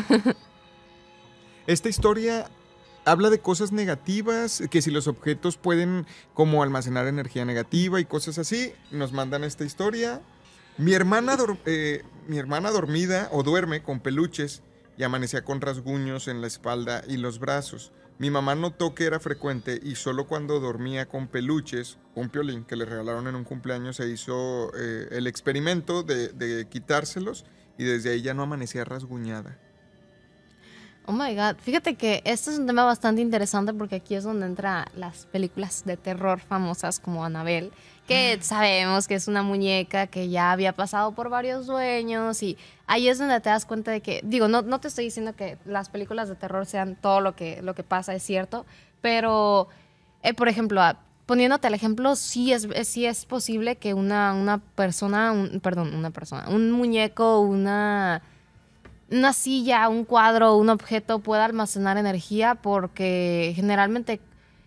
Esta historia habla de cosas negativas, que si los objetos pueden como almacenar energía negativa y cosas así. Nos mandan esta historia. Mi hermana dormida o duerme con peluches y amanecía con rasguños en la espalda y los brazos. Mi mamá notó que era frecuente y solo cuando dormía con peluches, un piolín que le regalaron en un cumpleaños, se hizo el experimento de quitárselos y desde ahí ya no amanecía rasguñada. Oh my God, fíjate que este es un tema bastante interesante porque aquí es donde entran las películas de terror famosas como Annabelle, que sabemos que es una muñeca que ya había pasado por varios dueños y ahí es donde te das cuenta de que, digo, no te estoy diciendo que las películas de terror sean todo lo que pasa, es cierto, pero, por ejemplo, poniéndote el ejemplo, sí es posible que una persona, un muñeco, una silla, un cuadro, un objeto pueda almacenar energía porque generalmente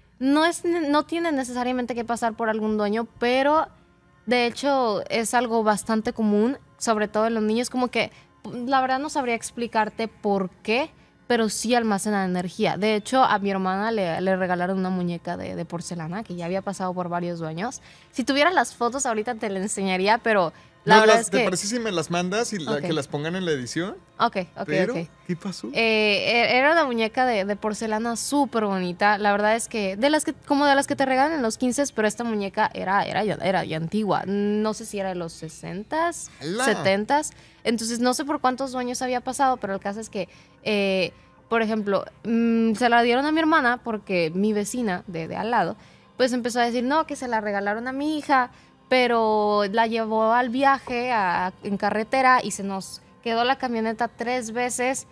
no tiene necesariamente que pasar por algún dueño, pero de hecho es algo bastante común, sobre todo en los niños, como que la verdad no sabría explicarte por qué, pero sí almacena energía. De hecho, a mi hermana le regalaron una muñeca de porcelana que ya había pasado por varios dueños. Si tuviera las fotos ahorita te la enseñaría, pero la verdad es que... ¿Te parece si me las mandas y Okay. que las pongan en la edición? Ok. Pero, ¿qué pasó? Era una muñeca de porcelana súper bonita. La verdad es que de las que te regalan en los 15, pero esta muñeca era ya antigua. No sé si era de los 60s, 70s. Entonces no sé por cuántos dueños había pasado, pero el caso es que, por ejemplo, se la dieron a mi hermana porque mi vecina de al lado, pues empezó a decir, no, que se la regalaron a mi hija, pero la llevó al viaje en carretera y se nos quedó la camioneta 3 veces.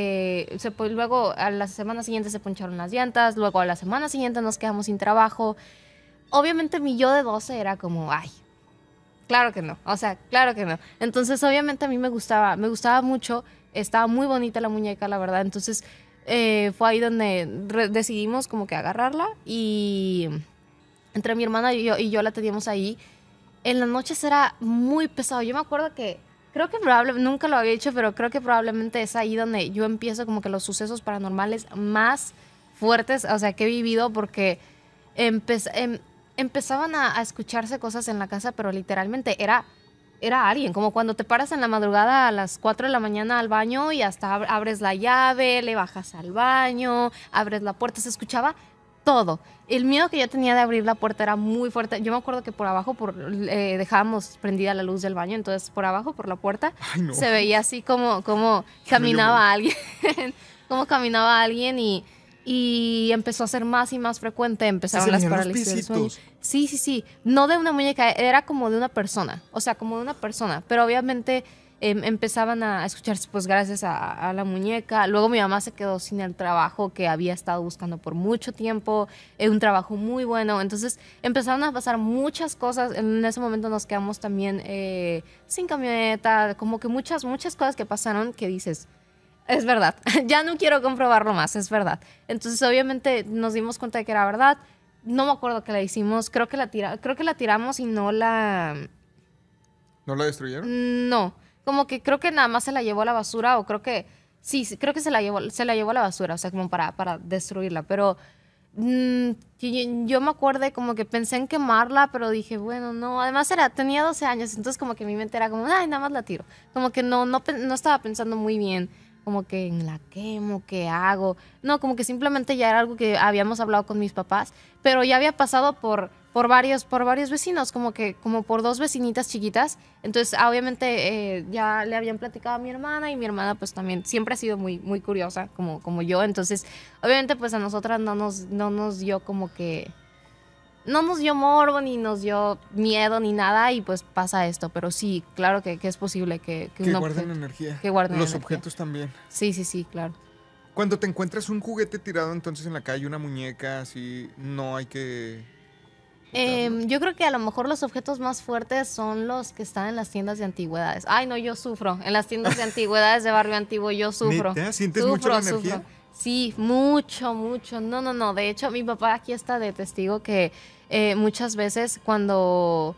Luego a la semana siguiente se poncharon las llantas, luego a la semana siguiente nos quedamos sin trabajo. Obviamente mi yo de 12 era como, ay, claro que no, o sea, claro que no. Entonces obviamente a mí me gustaba mucho, estaba muy bonita la muñeca, la verdad. Entonces fue ahí donde decidimos como que agarrarla y entre mi hermana y yo la teníamos ahí. En las noches era muy pesado. Yo me acuerdo que, nunca lo había hecho, pero creo que probablemente es ahí donde yo empiezo como que los sucesos paranormales más fuertes, o sea, que he vivido, porque empezaban a escucharse cosas en la casa, pero literalmente era alguien, como cuando te paras en la madrugada a las 4 de la mañana al baño y hasta abres la llave, le bajas al baño, abres la puerta, se escuchaba todo. El miedo que yo tenía de abrir la puerta era muy fuerte. Yo me acuerdo que por abajo dejábamos prendida la luz del baño, entonces por abajo, por la puerta, Ay, no. se veía así como caminaba alguien, como caminaba alguien y empezó a ser más y más frecuente, empezaron las parálisis del sueño. Sí, sí, sí, no de una muñeca, era como de una persona, o sea, como de una persona, pero obviamente empezaban a escucharse pues gracias a la muñeca. Luego mi mamá se quedó sin el trabajo que había estado buscando por mucho tiempo, un trabajo muy bueno, entonces empezaron a pasar muchas cosas. En ese momento nos quedamos también sin camioneta, como que muchas cosas que pasaron que dices, es verdad, ya no quiero comprobarlo más, es verdad. Entonces obviamente nos dimos cuenta de que era verdad. No me acuerdo que la hicimos, creo que la tiramos y no la... ¿No la destruyeron? No, como que creo que nada más se la llevó a la basura o creo que... Sí, creo que se la llevó a la basura, o sea, como para destruirla. Pero yo me acuerdo como que pensé en quemarla, pero dije, bueno, no. Además tenía 12 años, entonces como que mi mente era como, ay, nada más la tiro. Como que no estaba pensando muy bien, como que en la quemo, ¿qué hago? No, como que simplemente ya era algo que habíamos hablado con mis papás, pero ya había pasado por varios vecinos, como por 2 vecinitas chiquitas. Entonces, obviamente, ya le habían platicado a mi hermana y mi hermana pues también siempre ha sido muy, muy curiosa, como yo. Entonces, obviamente, pues a nosotras no nos dio como que... No nos dio morbo, ni nos dio miedo, ni nada, y pues pasa esto. Pero sí, claro que es posible que Que guarden energía. Que guarden Los energía. objetos también. Sí, sí, sí, claro. Cuando te encuentras un juguete tirado entonces en la calle, una muñeca, así, no hay que... Yo creo que a lo mejor los objetos más fuertes son los que están en las tiendas de antigüedades. Ay, no, yo sufro. En las tiendas de antigüedades de Barrio Antiguo yo sufro. ¿Neta? ¿Sientes mucho la energía? Sí, mucho. No. De hecho, mi papá aquí está de testigo que muchas veces cuando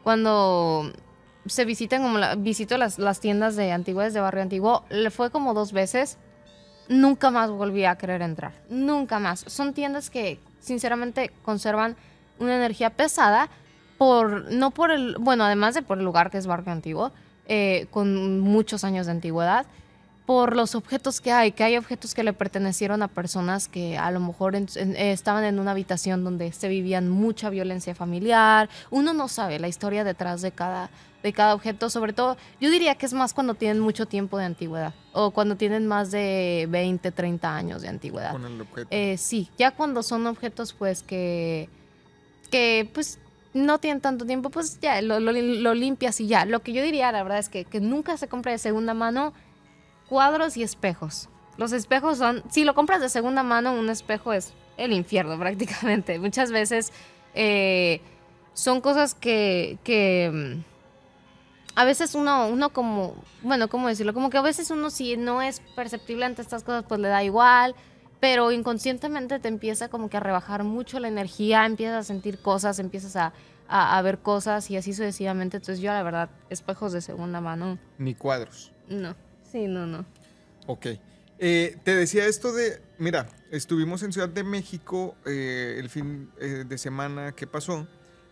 se visitan, visito las tiendas de antigüedades de Barrio Antiguo, le fue como 2 veces. Nunca más volví a querer entrar. Nunca más. Son tiendas que sinceramente conservan una energía pesada además de por el lugar que es Barrio Antiguo, con muchos años de antigüedad, por los objetos que hay objetos que le pertenecieron a personas que a lo mejor estaban en una habitación donde se vivían mucha violencia familiar. Uno no sabe la historia detrás de cada objeto, sobre todo, yo diría que es más cuando tienen mucho tiempo de antigüedad o cuando tienen más de 20, 30 años de antigüedad. Con el objeto. Sí, ya cuando son objetos pues que pues no tienen tanto tiempo, pues ya lo limpias y ya. Lo que yo diría, la verdad, es que nunca se compre de segunda mano cuadros y espejos. Los espejos si lo compras de segunda mano, un espejo es el infierno prácticamente. Muchas veces son cosas que a veces uno como, bueno, ¿cómo decirlo? Como que a veces uno si no es perceptible ante estas cosas, pues le da igual, pero inconscientemente te empieza como que a rebajar mucho la energía, empiezas a sentir cosas, empiezas a ver cosas y así sucesivamente. Entonces yo, la verdad, espejos de segunda mano, Ni cuadros. no. Sí, no. Ok. Te decía esto mira, estuvimos en Ciudad de México el fin de semana que pasó.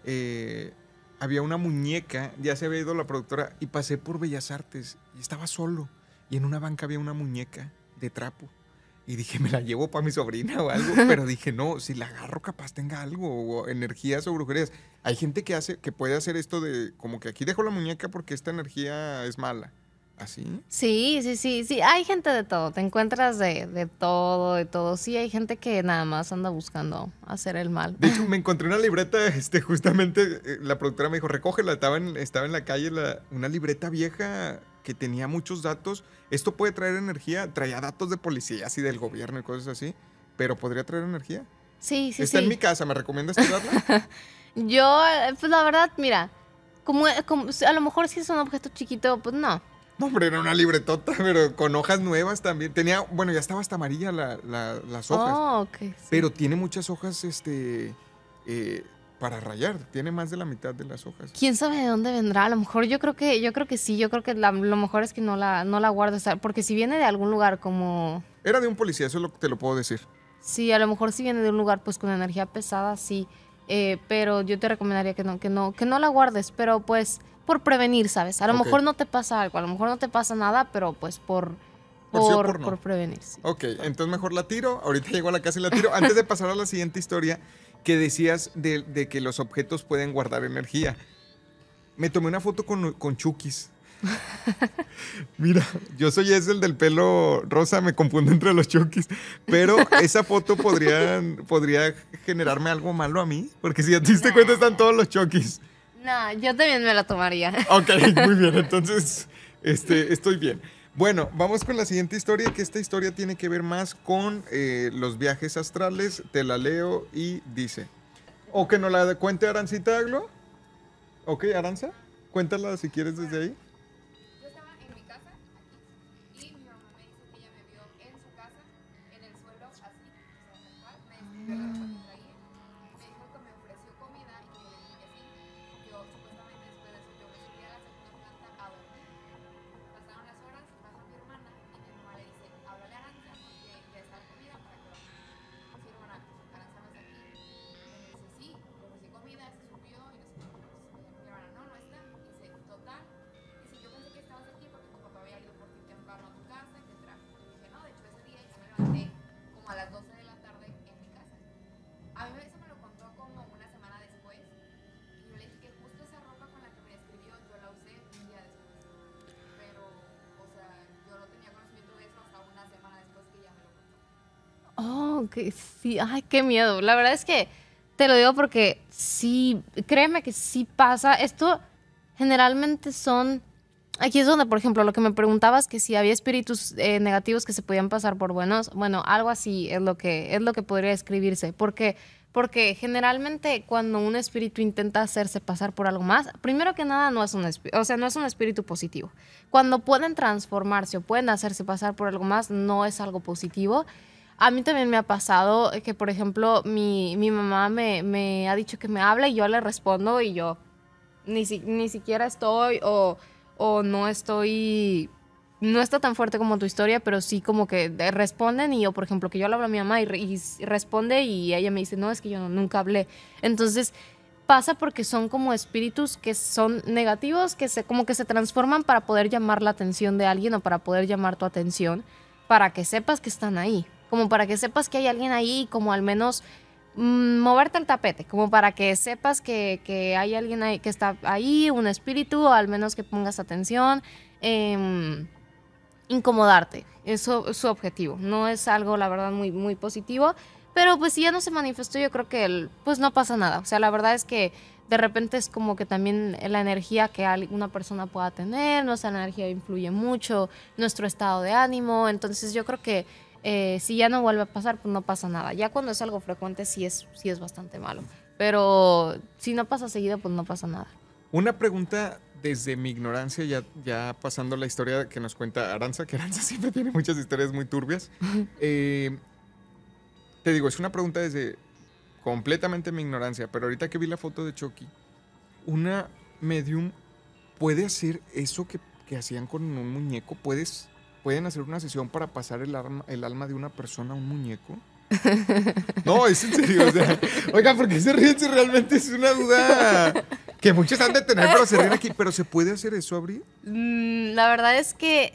Había una muñeca, ya se había ido la productora, y pasé por Bellas Artes y estaba solo. Y en una banca había una muñeca de trapo. Y dije, me la llevo para mi sobrina o algo. Pero dije, no, si la agarro capaz tenga algo, o energías o brujerías. Hay gente que puede hacer esto de, como que aquí dejo la muñeca porque esta energía es mala. ¿Así? Sí. Hay gente de todo. Te encuentras de todo. Sí, hay gente que nada más anda buscando hacer el mal. De hecho, me encontré una libreta, justamente la productora me dijo, recógela. Estaba en la calle una libreta vieja que tenía muchos datos. Esto puede traer energía. Traía datos de policías y del gobierno y cosas así. Pero ¿podría traer energía? Sí. Está en mi casa. ¿Me recomiendas tirarla? Yo, pues la verdad, mira, como a lo mejor si es un objeto chiquito, pues no. No, hombre, era una libretota, pero con hojas nuevas también. Tenía, bueno, ya estaba hasta amarilla las hojas. Oh, ok. Sí. Pero tiene muchas hojas, para rayar. Tiene más de la mitad de las hojas. ¿Quién sabe de dónde vendrá? A lo mejor yo creo que sí. Yo creo que lo mejor es que no la guardes. Porque si viene de algún lugar como... Era de un policía, eso te lo puedo decir. Sí, a lo mejor si viene de un lugar pues con energía pesada, sí. pero yo te recomendaría que no la guardes, pero pues por prevenir, ¿sabes? A lo mejor no te pasa algo, a lo mejor no te pasa nada, pero pues por prevenir. Sí. Ok, entonces mejor la tiro. Ahorita llego a la casa y la tiro. Antes de pasar a la siguiente historia, que decías de que los objetos pueden guardar energía. Me tomé una foto con Chukis. Mira, yo soy ese, el del pelo rosa, me confundo entre los Chukis. Pero esa foto podría generarme algo malo a mí. Porque si ya te diste cuenta, están todos los Chukis. No, yo también me la tomaría. Ok, muy bien. Entonces, estoy bien. Bueno, vamos con la siguiente historia, que esta historia tiene que ver más con los viajes astrales. Te la leo y dice... O que nos la cuente Arancita Aglo. Ok, Aranza, cuéntala si quieres desde ahí. Yo estaba en mi casa, aquí, y mi mamá me dice que ella me vio en su casa, en el suelo, así, o sea, tal cual, me describió la ropa que traía, me dijo que me ofreció comida y yo le dije que sí. Yo, supuestamente después de eso, yo me subí a la segunda planta a dormir. Pasaron las horas, baja mi hermana y mi mamá le dice, háblale a Aranza porque ya está la comida para que vaya. Sí, hermana, Aranza no está aquí. Me dice, sí, le ofrecí comida, se subió y no sé qué. Mi hermana, no está. Dice, total. Dice, yo pensé que estabas aquí porque tu papá había ido por ti temprano a tu casa y te trajo. Y dije, no, de hecho ese día yo me levanté como a las 12 de la tarde en mi casa. A mí eso me lo contó como una semana después. Y yo le dije que justo esa ropa con la que me describió yo la usé un día después. Pero, o sea, yo no tenía conocimiento de eso hasta una semana después que ya me lo contó. Oh, que sí, ay, qué miedo. La verdad es que te lo digo porque sí, créeme que sí pasa. Esto generalmente son... Aquí es donde, por ejemplo, lo que me preguntabas, que si había espíritus negativos que se podían pasar por buenos. Bueno, algo así es lo que podría describirse. Porque generalmente cuando un espíritu intenta hacerse pasar por algo más, primero que nada no es un espíritu positivo. Cuando pueden transformarse o pueden hacerse pasar por algo más, no es algo positivo. A mí también me ha pasado que, por ejemplo, mi mamá me ha dicho que me habla y yo le respondo y yo ni siquiera estoy o no estoy... No está tan fuerte como tu historia, pero sí como que responden y yo, por ejemplo, que yo le hablo a mi mamá y responde y ella me dice, no, es que yo nunca hablé. Entonces pasa porque son como espíritus que son negativos, como que se transforman para poder llamar la atención de alguien o para poder llamar tu atención, para que sepas que están ahí, como para que sepas que hay alguien ahí y como al menos moverte el tapete, como para que sepas que hay alguien ahí, que está ahí, un espíritu, o al menos que pongas atención. Incomodarte, eso es su objetivo. No es algo, la verdad, muy, muy positivo, pero pues si ya no se manifestó, yo creo que pues no pasa nada. O sea, la verdad es que de repente es como que también la energía que una persona pueda tener, nuestra energía influye mucho, nuestro estado de ánimo, entonces yo creo que si ya no vuelve a pasar, pues no pasa nada. Ya cuando es algo frecuente sí es bastante malo, pero si no pasa seguido, pues no pasa nada. Una pregunta desde mi ignorancia, ya pasando la historia que nos cuenta Aranza, que Aranza siempre tiene muchas historias muy turbias. Te digo, es una pregunta desde completamente mi ignorancia, pero ahorita que vi la foto de Chucky, ¿una medium puede hacer eso que hacían con un muñeco? ¿Pueden hacer una sesión para pasar el alma de una persona a un muñeco? No, es en serio, o sea, oigan, ¿por qué se ríen si realmente es una duda que muchos han de tener, pero se ríen aquí? ¿Pero se puede hacer eso, Abril? La verdad es que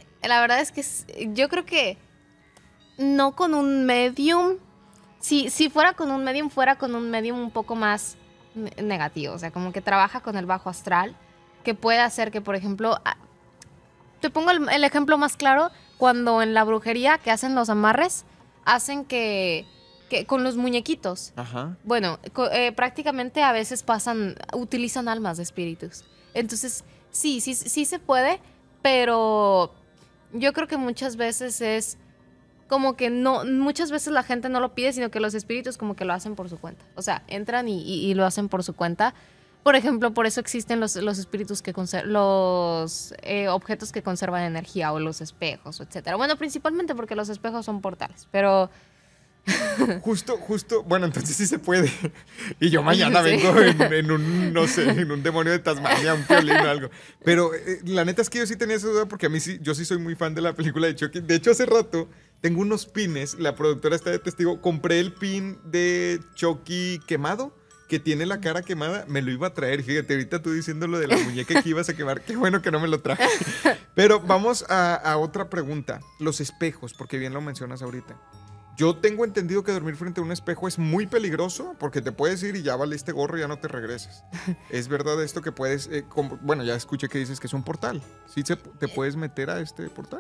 yo creo que no con un medium. Si fuera con un medium un poco más negativo, o sea, como que trabaja con el bajo astral, que puede hacer que, por ejemplo, te pongo el ejemplo más claro, cuando en la brujería que hacen los amarres, hacen que con los muñequitos. Ajá. Bueno, prácticamente a veces utilizan almas de espíritus. Entonces, sí se puede, pero yo creo que muchas veces es como que muchas veces la gente no lo pide, sino que los espíritus como que lo hacen por su cuenta. O sea, entran y lo hacen por su cuenta. Por ejemplo, por eso existen los espíritus los objetos que conservan energía o los espejos, etcétera. Bueno, principalmente porque los espejos son portales, pero... Justo, bueno, entonces sí se puede. Y yo mañana vengo en un demonio de Tasmania, un piolín o algo. Pero la neta es que yo sí tenía esa duda porque yo sí soy muy fan de la película de Chucky. De hecho, hace rato tengo unos pines, la productora está de testigo, compré el pin de Chucky quemado que tiene la cara quemada, me lo iba a traer. Fíjate, ahorita tú diciendo lo de la muñeca que ibas a quemar, qué bueno que no me lo traje. Pero vamos a otra pregunta. Los espejos, porque bien lo mencionas ahorita. Yo tengo entendido que dormir frente a un espejo es muy peligroso porque te puedes ir y ya valiste gorro y ya no te regresas. ¿Es verdad esto que puedes...? Bueno, ya escuché que dices que es un portal. ¿Sí te puedes meter a este portal?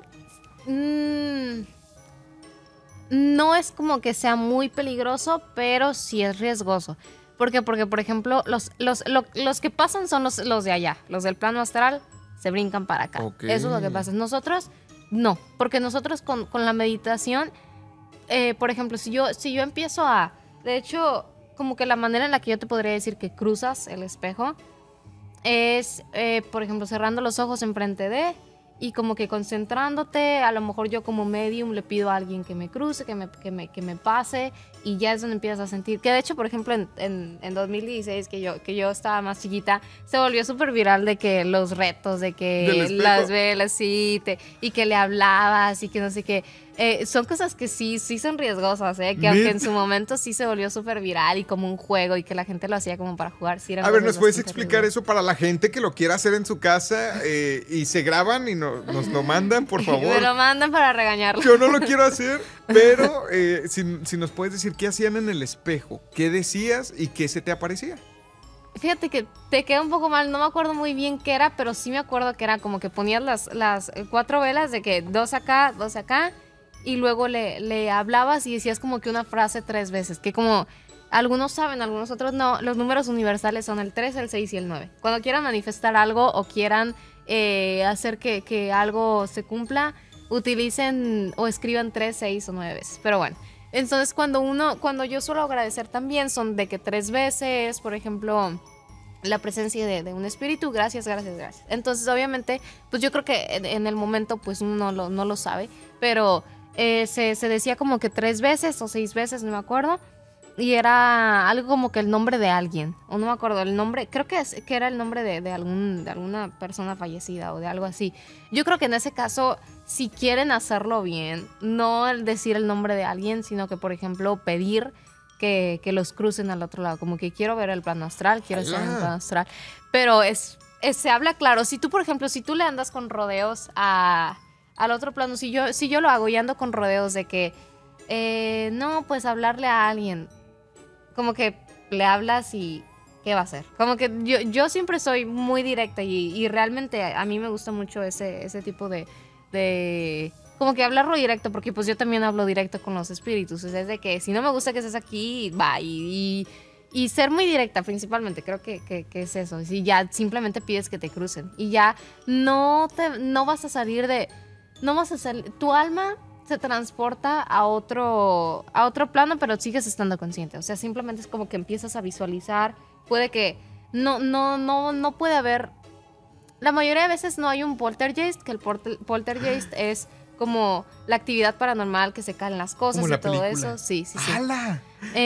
No es como que sea muy peligroso, pero sí es riesgoso. ¿Por qué? Porque, por ejemplo, los que pasan son los de allá. Los del plano astral se brincan para acá. Ok. Eso es lo que pasa. Nosotros, no. Porque nosotros con la meditación, por ejemplo, si yo empiezo a... De hecho, como que la manera en la que yo te podría decir que cruzas el espejo es, por ejemplo, cerrando los ojos enfrente de... Y como que concentrándote, a lo mejor yo como medium le pido a alguien que me cruce, que me pase, y ya es donde empiezas a sentir. Que de hecho, por ejemplo, en 2016, que yo estaba más chiquita, se volvió súper viral de que los retos, de que las velas, sí, y que le hablabas y que no sé qué. Son cosas que sí son riesgosas, que aunque en su momento sí se volvió súper viral y como un juego y que la gente lo hacía como para jugar. Sí, a ver, ¿nos puedes explicar eso para la gente que lo quiera hacer en su casa y se graban y nos lo mandan, por favor? Me lo mandan para regañarlo. Yo no lo quiero hacer, pero si nos puedes decir qué hacían en el espejo, qué decías y qué se te aparecía. Fíjate que te queda un poco mal, no me acuerdo muy bien qué era, pero sí me acuerdo que era como que ponías las 4 velas de que 2 acá, 2 acá, y luego le hablabas y decías como que una frase 3 veces, que como algunos saben, algunos otros no, los números universales son el 3, el 6 y el 9. Cuando quieran manifestar algo o quieran hacer que algo se cumpla, utilicen o escriban 3, 6 o 9 veces, pero bueno. Entonces cuando yo suelo agradecer también son de que 3 veces, por ejemplo, la presencia de un espíritu, gracias. Entonces obviamente, pues yo creo que en el momento pues uno no lo sabe, pero se decía como que 3 veces o 6 veces, no me acuerdo, y era algo como que el nombre de alguien, o no me acuerdo el nombre, creo que era el nombre de alguna persona fallecida o de algo así. Yo creo que en ese caso, si quieren hacerlo bien, no el decir el nombre de alguien, sino que, por ejemplo, pedir que los crucen al otro lado, como que quiero ver el plano astral, quiero estar en el plano astral, pero se habla claro. Si tú, por ejemplo, si tú le andas con rodeos al otro plano, si yo lo hago y ando con rodeos de que no, pues hablarle a alguien, como que le hablas y ¿qué va a hacer? Como que yo siempre soy muy directa y realmente a mí me gusta mucho ese tipo de como que hablarlo directo, porque pues yo también hablo directo con los espíritus. O sea, es de que si no me gusta que estés aquí, va, y ser muy directa principalmente, creo que es eso. Si ya simplemente pides que te crucen y ya no vas a salir tu alma se transporta a otro plano, pero sigues estando consciente. O sea, simplemente es como que empiezas a visualizar. Puede que no puede haber. La mayoría de veces no hay un poltergeist, que el poltergeist es como la actividad paranormal que se caen las cosas y todo eso. Sí. ¡Hala!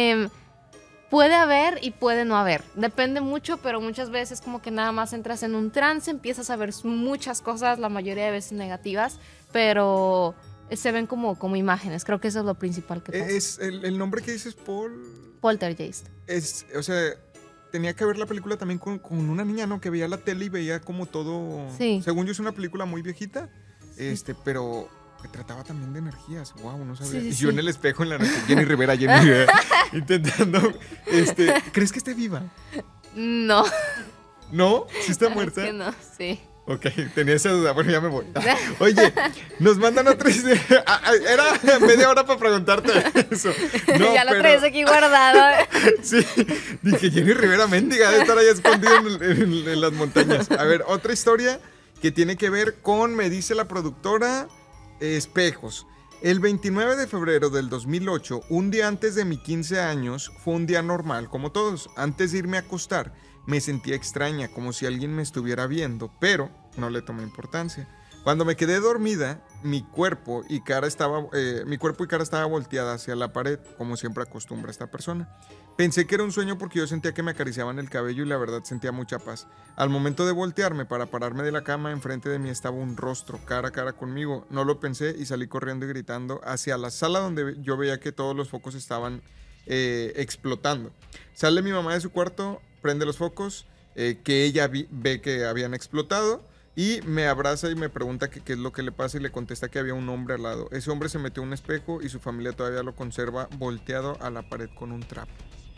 Puede haber y puede no haber. Depende mucho, pero muchas veces como que nada más entras en un trance, empiezas a ver muchas cosas, la mayoría de veces negativas, pero se ven como imágenes. Creo que eso es lo principal que pasa. Es el nombre que dices, Poltergeist. O sea, tenía que ver la película también con una niña, ¿no? Que veía la tele y veía como todo... Sí. Según yo es una película muy viejita, pero que trataba también de energías. Wow, no sabía. Sí. Y yo en el espejo en la noche, Jenny Rivera, intentando... ¿Crees que esté viva? No. ¿No? ¿Sí está muerta? Es que no, sí. Ok, tenía esa duda. Bueno, ya me voy. Oye, nos mandan otra idea. Era media hora para preguntarte eso. No, ya lo traes aquí guardado. Sí, dije, Jenny Rivera mendiga debe estar ahí escondida en las montañas. A ver, otra historia que tiene que ver con, me dice la productora, espejos. El 29 de febrero del 2008, un día antes de mis 15 años, fue un día normal, como todos. Antes de irme a acostar, me sentía extraña, como si alguien me estuviera viendo, pero no le tomé importancia. Cuando me quedé dormida, mi cuerpo y cara estaba volteada hacia la pared, como siempre acostumbra esta persona. Pensé que era un sueño porque yo sentía que me acariciaban el cabello y la verdad sentía mucha paz. Al momento de voltearme para pararme de la cama, enfrente de mí estaba un rostro, cara a cara conmigo. No lo pensé y salí corriendo y gritando hacia la sala donde yo veía que todos los focos estaban explotando. Sale mi mamá de su cuarto, prende los focos, que ella ve que habían explotado y me abraza y me pregunta qué es lo que le pasa y le contesta que había un hombre al lado. Ese hombre se metió en un espejo y su familia todavía lo conserva volteado a la pared con un trapo.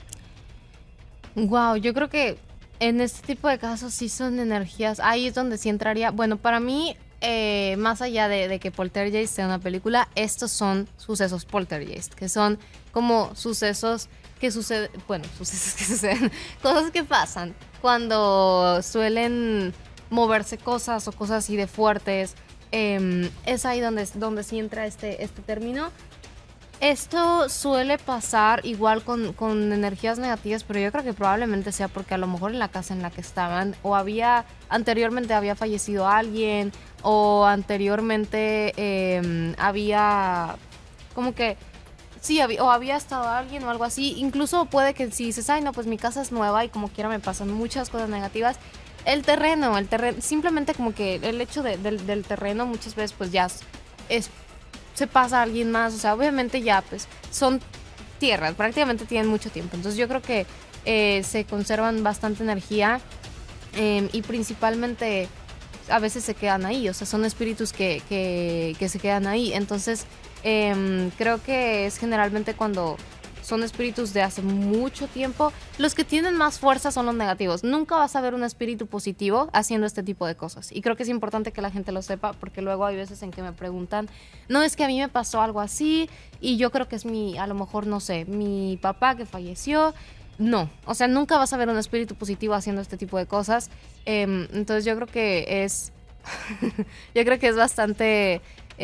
Wow, yo creo que en este tipo de casos sí son energías. Ahí es donde sí entraría. Bueno, para mí, más allá de que Poltergeist sea una película, estos son sucesos Poltergeist, que son como sucesos que suceden, bueno, sucesos que suceden, cosas que pasan cuando suelen moverse cosas o cosas así de fuertes. Es ahí donde sí entra este término. Esto suele pasar igual con energías negativas, pero yo creo que probablemente sea porque a lo mejor en la casa en la que estaban o anteriormente había fallecido alguien o anteriormente había como que sí, había estado alguien o algo así. Incluso puede que si dices, ay no, pues mi casa es nueva y como quiera me pasan muchas cosas negativas. El terreno, simplemente como que el hecho del terreno muchas veces pues ya se pasa a alguien más, o sea, obviamente ya pues son tierras, prácticamente tienen mucho tiempo, entonces yo creo que se conservan bastante energía y principalmente a veces se quedan ahí, o sea, son espíritus que se quedan ahí, entonces creo que es generalmente cuando son espíritus de hace mucho tiempo. Los que tienen más fuerza son los negativos. Nunca vas a ver un espíritu positivo haciendo este tipo de cosas. Y creo que es importante que la gente lo sepa, porque luego hay veces en que me preguntan, no, es que a mí me pasó algo así y yo creo que es a lo mejor, no sé, mi papá que falleció. No, o sea, nunca vas a ver un espíritu positivo haciendo este tipo de cosas. Entonces yo creo que es yo creo que es bastante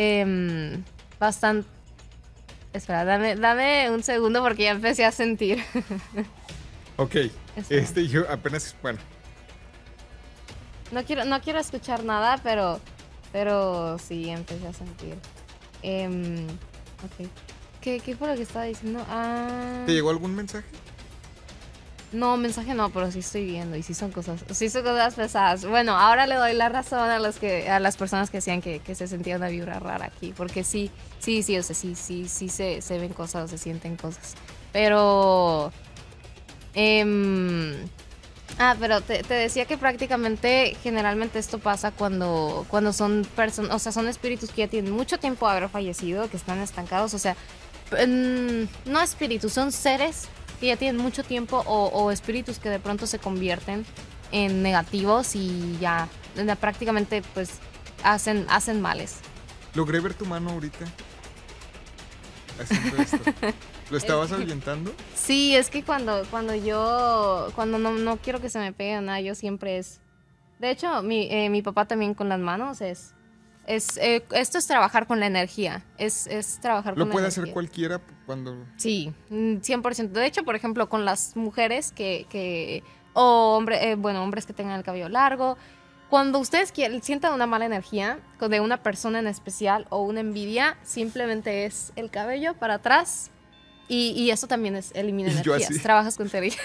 Espera, dame un segundo porque ya empecé a sentir. Ok, yo apenas, bueno. No quiero escuchar nada, pero sí empecé a sentir. Ok. ¿Qué fue lo que estaba diciendo? ¿Te llegó algún mensaje? No, mensaje no, pero sí estoy viendo y sí son cosas pesadas. Bueno, ahora le doy la razón a las personas que decían que se sentía una vibra rara aquí, porque sí, o sea, sí se ven cosas, o se sienten cosas. Pero pero te decía que prácticamente generalmente esto pasa cuando son personas, o sea, son espíritus que ya tienen mucho tiempo de haber fallecido, que están estancados, o sea, no espíritus, son seres que ya tienen mucho tiempo o espíritus que de pronto se convierten en negativos y ya prácticamente pues hacen males. Logré ver tu mano ahorita haciendo esto. ¿Lo estabas ahuyentando? Sí, es que cuando no quiero que se me pegue nada, yo siempre es... De hecho, mi papá también con las manos esto es trabajar con la energía, es trabajar con la energía. ¿Lo puede hacer cualquiera cuando...? Sí, 100%. De hecho, por ejemplo, con las mujeres o hombres que tengan el cabello largo, cuando ustedes sientan una mala energía de una persona en especial o una envidia, simplemente es el cabello para atrás y eso también elimina energías. Trabajas con energía.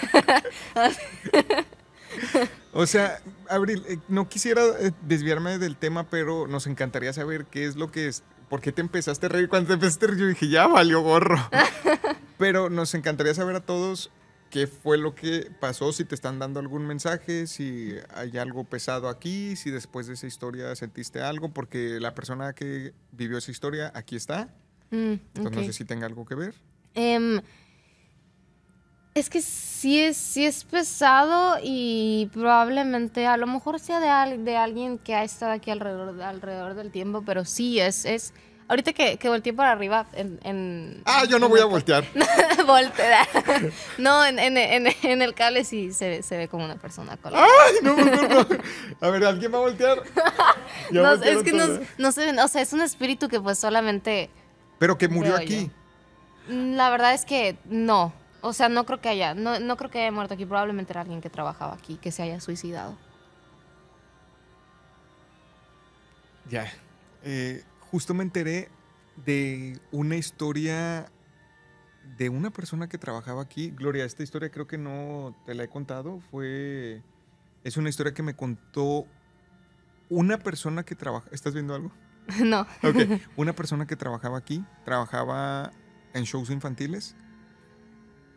O sea, Abril, no quisiera desviarme del tema, pero nos encantaría saber qué es lo que es. ¿Por qué te empezaste a reír? Cuando te empezaste a reír, yo dije, ya valió gorro. Pero nos encantaría saber a todos qué fue lo que pasó, si te están dando algún mensaje, si hay algo pesado aquí, si después de esa historia sentiste algo, porque la persona que vivió esa historia aquí está. Entonces no sé si tenga algo que ver. Es que sí es pesado y probablemente a lo mejor sea de alguien que ha estado aquí alrededor del tiempo, pero sí es ahorita que volteé para arriba yo no voy a voltear. Voltea. No, en el cable sí se ve como una persona colgada. ¡Ay, no! A ver, ¿alguien va a voltear? No, es que no se ven, o sea, es un espíritu que pues solamente... Pero que murió aquí. La verdad es que no. O sea, no creo que haya muerto aquí. Probablemente era alguien que trabajaba aquí, que se haya suicidado. Ya. Justo me enteré de una historia de una persona que trabajaba aquí. Gloria, esta historia creo que no te la he contado. Es una historia que me contó una persona que trabaja... ¿Estás viendo algo? No. Ok. Una persona que trabajaba aquí, trabajaba en shows infantiles.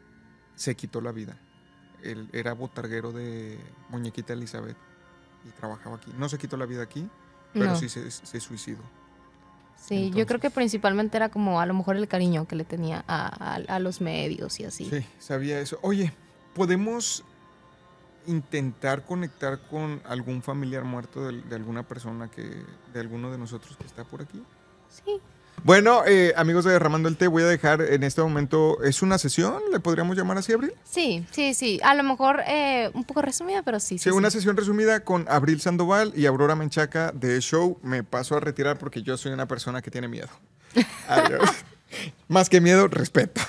se quitó la vida. Él era botarguero de Muñequita Elizabeth y trabajaba aquí. No se quitó la vida aquí, pero No. sí se suicidó. Sí, yo creo que principalmente era como a lo mejor el cariño que le tenía a los medios y así. Sí, sabía eso. Oye, ¿podemos intentar conectar con algún familiar muerto de alguna persona de alguno de nosotros que está por aquí? Sí. Bueno, amigos de Derramando el Té, voy a dejar en este momento, ¿es una sesión? ¿Le podríamos llamar así, Abril? Sí. A lo mejor un poco resumida, pero sí. Sí, una sesión resumida con Abril Sandoval y Aurora Menchaca de Show. Me paso a retirar porque yo soy una persona que tiene miedo. Adiós. Más que miedo, respeto.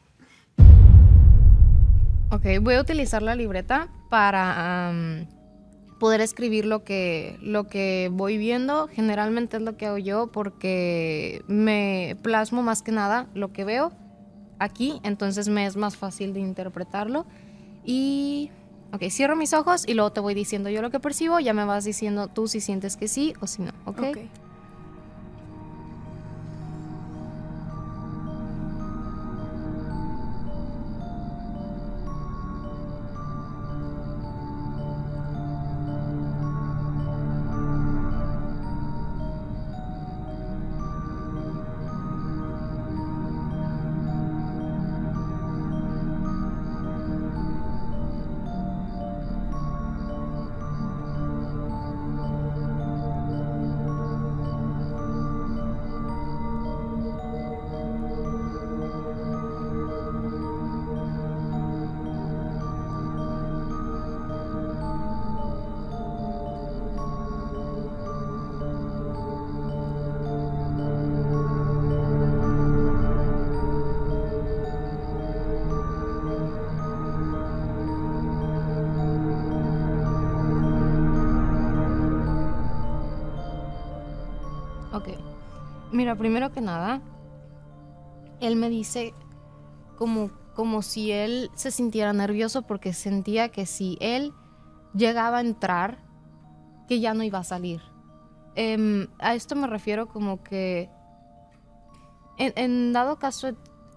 Ok, voy a utilizar la libreta para poder escribir lo que voy viendo. Generalmente es lo que hago yo porque me plasmo más que nada lo que veo aquí, entonces me es más fácil de interpretarlo. Y, ok, cierro mis ojos y luego te voy diciendo yo lo que percibo, ya me vas diciendo tú si sientes que sí o si no, ¿ok? Ok. Ok. Mira, primero que nada, él me dice como si él se sintiera nervioso porque sentía que si él llegaba a entrar, que ya no iba a salir. A esto me refiero como que en dado caso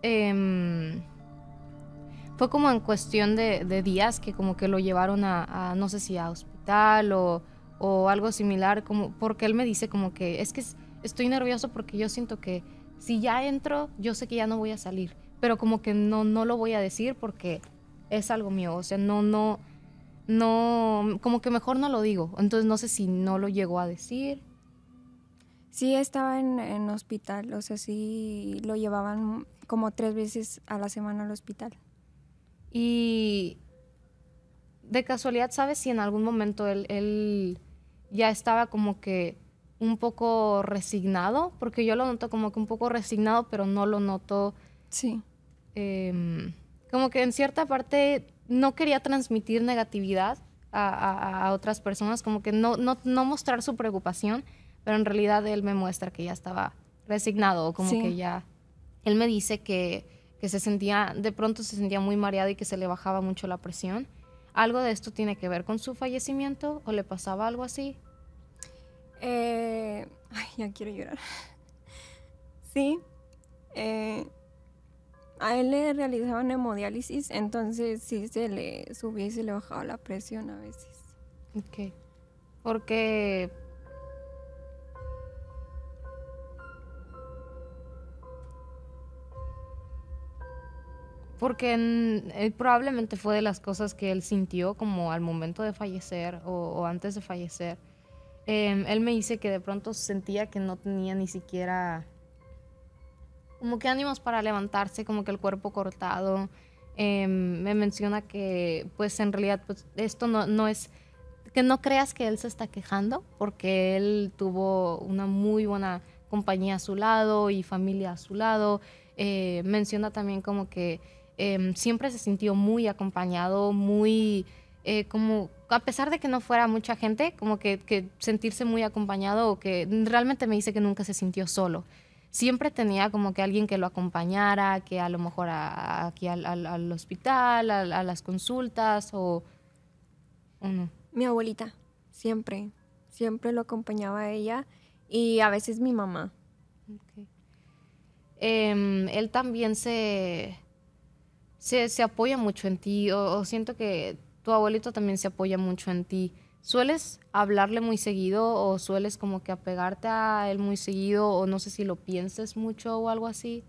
fue como en cuestión de días que como que lo llevaron a no sé si a hospital o algo similar, como porque él me dice como que es que estoy nervioso porque yo siento que si ya entro, yo sé que ya no voy a salir, pero como que no lo voy a decir porque es algo mío, o sea, no, como que mejor no lo digo, entonces no sé si no lo llegó a decir. Sí, estaba en hospital, o sea, sí lo llevaban como 3 veces a la semana al hospital. Y de casualidad, ¿sabes si en algún momento él ya estaba como que un poco resignado? Porque yo lo noto como que un poco resignado, pero no lo noto Sí. como que en cierta parte no quería transmitir negatividad a otras personas, como que no mostrar su preocupación, pero en realidad él me muestra que ya estaba resignado, o como Sí. que ya, él me dice que se sentía, de pronto se sentía muy mareado y que se le bajaba mucho la presión. ¿Algo de esto tiene que ver con su fallecimiento o le pasaba algo así? Ay, ya quiero llorar. Sí. A él le realizaban hemodiálisis, entonces sí se le subía y se le bajaba la presión a veces. Ok. Porque probablemente fue de las cosas que él sintió como al momento de fallecer o antes de fallecer. Él me dice que de pronto sentía que no tenía ni siquiera como que ánimos para levantarse, como que el cuerpo cortado. Me menciona que pues en realidad pues, esto no es, que no creas que él se está quejando, porque él tuvo una muy buena compañía a su lado y familia a su lado. Menciona también como que siempre se sintió muy acompañado, muy como a pesar de que no fuera mucha gente, como que sentirse muy acompañado, o que realmente me dice que nunca se sintió solo. Siempre tenía como que alguien que lo acompañara, que a lo mejor aquí al hospital, a las consultas o no. Mi abuelita, siempre lo acompañaba a ella y a veces mi mamá. Okay. Él también se se apoya mucho en ti, o siento que tu abuelito también se apoya mucho en ti. ¿Sueles hablarle muy seguido o sueles como que apegarte a él muy seguido o no sé si lo pienses mucho o algo así?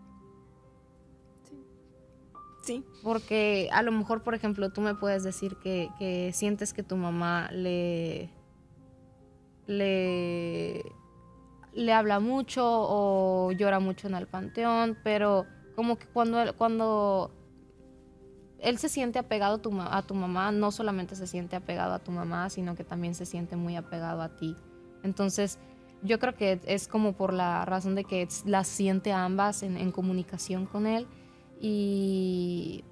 Sí. Porque a lo mejor, por ejemplo, tú me puedes decir que sientes que tu mamá le habla mucho o llora mucho en el panteón, pero como que cuando él se siente apegado a tu mamá, no solamente se siente apegado a tu mamá, sino que también se siente muy apegado a ti. Entonces, yo creo que es como por la razón de que las siente a ambas en comunicación con él. Y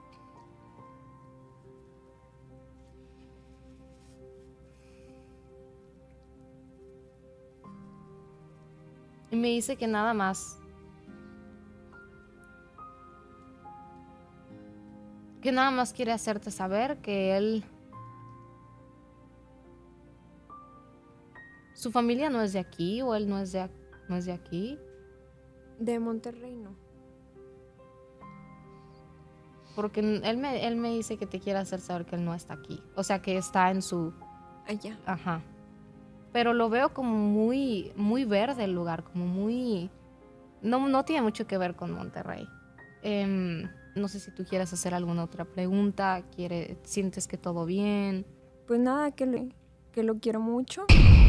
me dice que nada más quiere hacerte saber que su familia no es de aquí o él no es de aquí. De Monterrey, no. Porque él me dice que te quiere hacer saber que él no está aquí. O sea, que está en su... Allá. Ajá. Pero lo veo como muy, muy verde el lugar, como muy... No tiene mucho que ver con Monterrey. No sé si tú quieres hacer alguna otra pregunta. ¿Sientes que todo bien? Pues nada, que lo quiero mucho.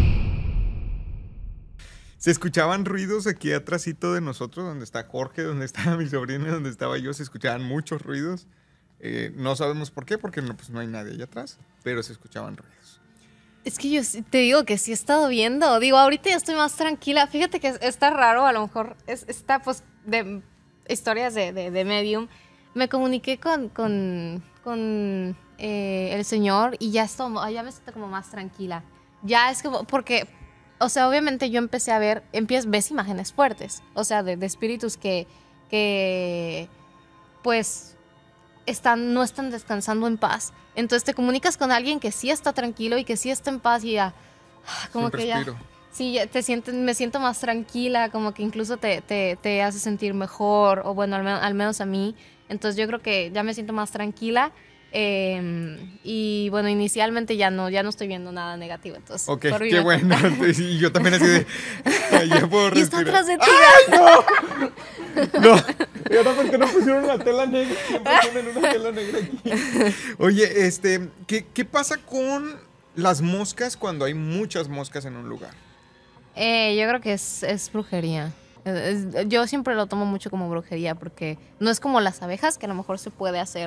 Se escuchaban ruidos aquí atrásito de nosotros, donde está Jorge, donde estaba mi sobrina, donde estaba yo. Se escuchaban muchos ruidos. No sabemos por qué, porque no, pues no hay nadie allá atrás, pero se escuchaban ruidos. Es que yo te digo que sí he estado viendo. Digo, ahorita ya estoy más tranquila. Fíjate que está raro, a lo mejor está pues de historias de Medium. Me comuniqué con el señor y ya me siento como más tranquila. Ya es como, porque, o sea, obviamente yo empecé a ves imágenes fuertes, o sea, de espíritus que pues no están descansando en paz. Entonces te comunicas con alguien que sí está tranquilo y que sí está en paz y ya, como que ya... Sí, me siento más tranquila, como que incluso te hace sentir mejor, o bueno, al menos a mí. Entonces yo creo que ya me siento más tranquila. Y bueno, inicialmente ya no estoy viendo nada negativo. Entonces, ok, qué bueno. Y yo también así de... Ya puedo respirar. Y está atrás de ti. ¡Ay, no! No, y ahora porque no pusieron una tela negra. Siempre ponen una tela negra aquí. Oye, ¿qué pasa con las moscas cuando hay muchas moscas en un lugar? Yo creo que es brujería. Yo siempre lo tomo mucho como brujería porque no es como las abejas, que a lo mejor se puede hacer.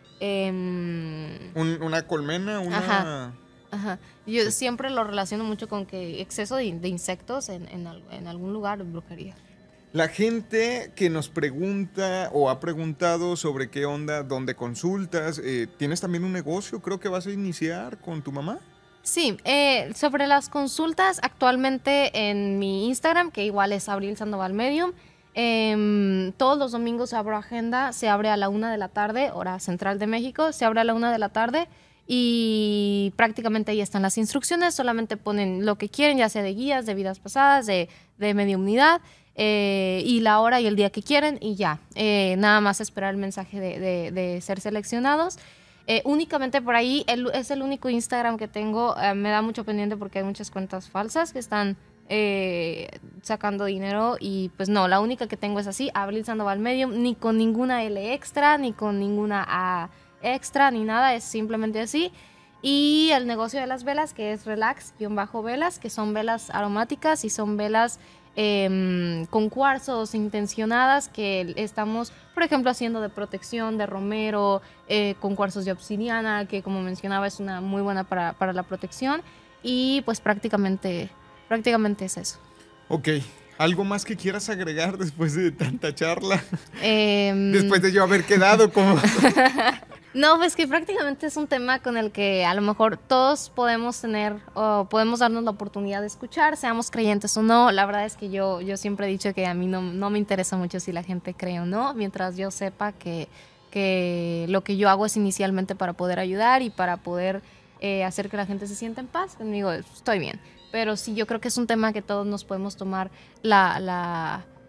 Una colmena, una... Ajá. Yo siempre lo relaciono mucho con que exceso de insectos en algún lugar es brujería. La gente que nos pregunta o ha preguntado sobre qué onda, dónde consultas, ¿tienes también un negocio? Creo que vas a iniciar con tu mamá. Sí, sobre las consultas, actualmente en mi Instagram, que igual es Abril Sandoval Medium, todos los domingos abro agenda, se abre a la 1 de la tarde, hora central de México, se abre a la 1 de la tarde y prácticamente ahí están las instrucciones, solamente ponen lo que quieren, ya sea de guías, de vidas pasadas, de mediumnidad, y la hora y el día que quieren y ya, nada más esperar el mensaje de ser seleccionados. Únicamente por ahí, es el único Instagram que tengo. Me da mucho pendiente porque hay muchas cuentas falsas que están sacando dinero y pues no, la única que tengo es así, Abril Sandoval Medium, ni con ninguna L extra, ni con ninguna A extra, ni nada, es simplemente así. Y el negocio de las velas, que es relax-velas, que son velas aromáticas y son velas con cuarzos intencionadas que estamos, por ejemplo, haciendo de protección, de romero, con cuarzos de obsidiana, que como mencionaba es una muy buena para la protección. Y pues prácticamente es eso. Ok, ¿algo más que quieras agregar después de tanta charla? Después de yo haber quedado como... No, pues que prácticamente es un tema con el que a lo mejor todos podemos tener o podemos darnos la oportunidad de escuchar, seamos creyentes o no. La verdad es que yo siempre he dicho que a mí no me interesa mucho si la gente cree o no, mientras yo sepa que lo que yo hago es inicialmente para poder ayudar y para poder hacer que la gente se sienta en paz. Conmigo estoy bien. Pero sí, yo creo que es un tema que todos nos podemos tomar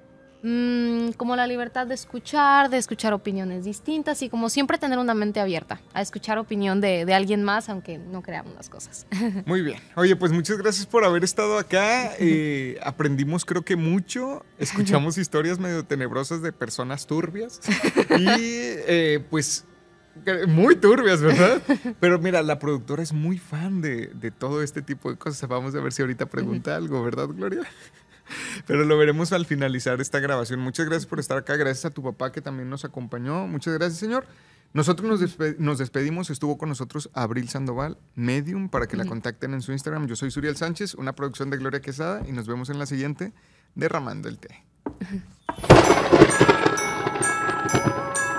como la libertad de escuchar opiniones distintas y como siempre tener una mente abierta a escuchar opinión de alguien más, aunque no creamos las cosas. Muy bien. Oye, pues muchas gracias por haber estado acá. Aprendimos creo que mucho. Escuchamos historias medio tenebrosas de personas turbias. Y pues muy turbias, ¿verdad? Pero mira, la productora es muy fan de todo este tipo de cosas. Vamos a ver si ahorita pregunta algo, ¿verdad, Gloria? Pero lo veremos al finalizar esta grabación. Muchas gracias por estar acá. Gracias a tu papá que también nos acompañó. Muchas gracias, señor. Nosotros nos despedimos. Estuvo con nosotros Abril Sandoval, Medium, para que la contacten en su Instagram. Yo soy Suriel Sánchez, una producción de Gloria Quesada, y nos vemos en la siguiente, Derramando el Té.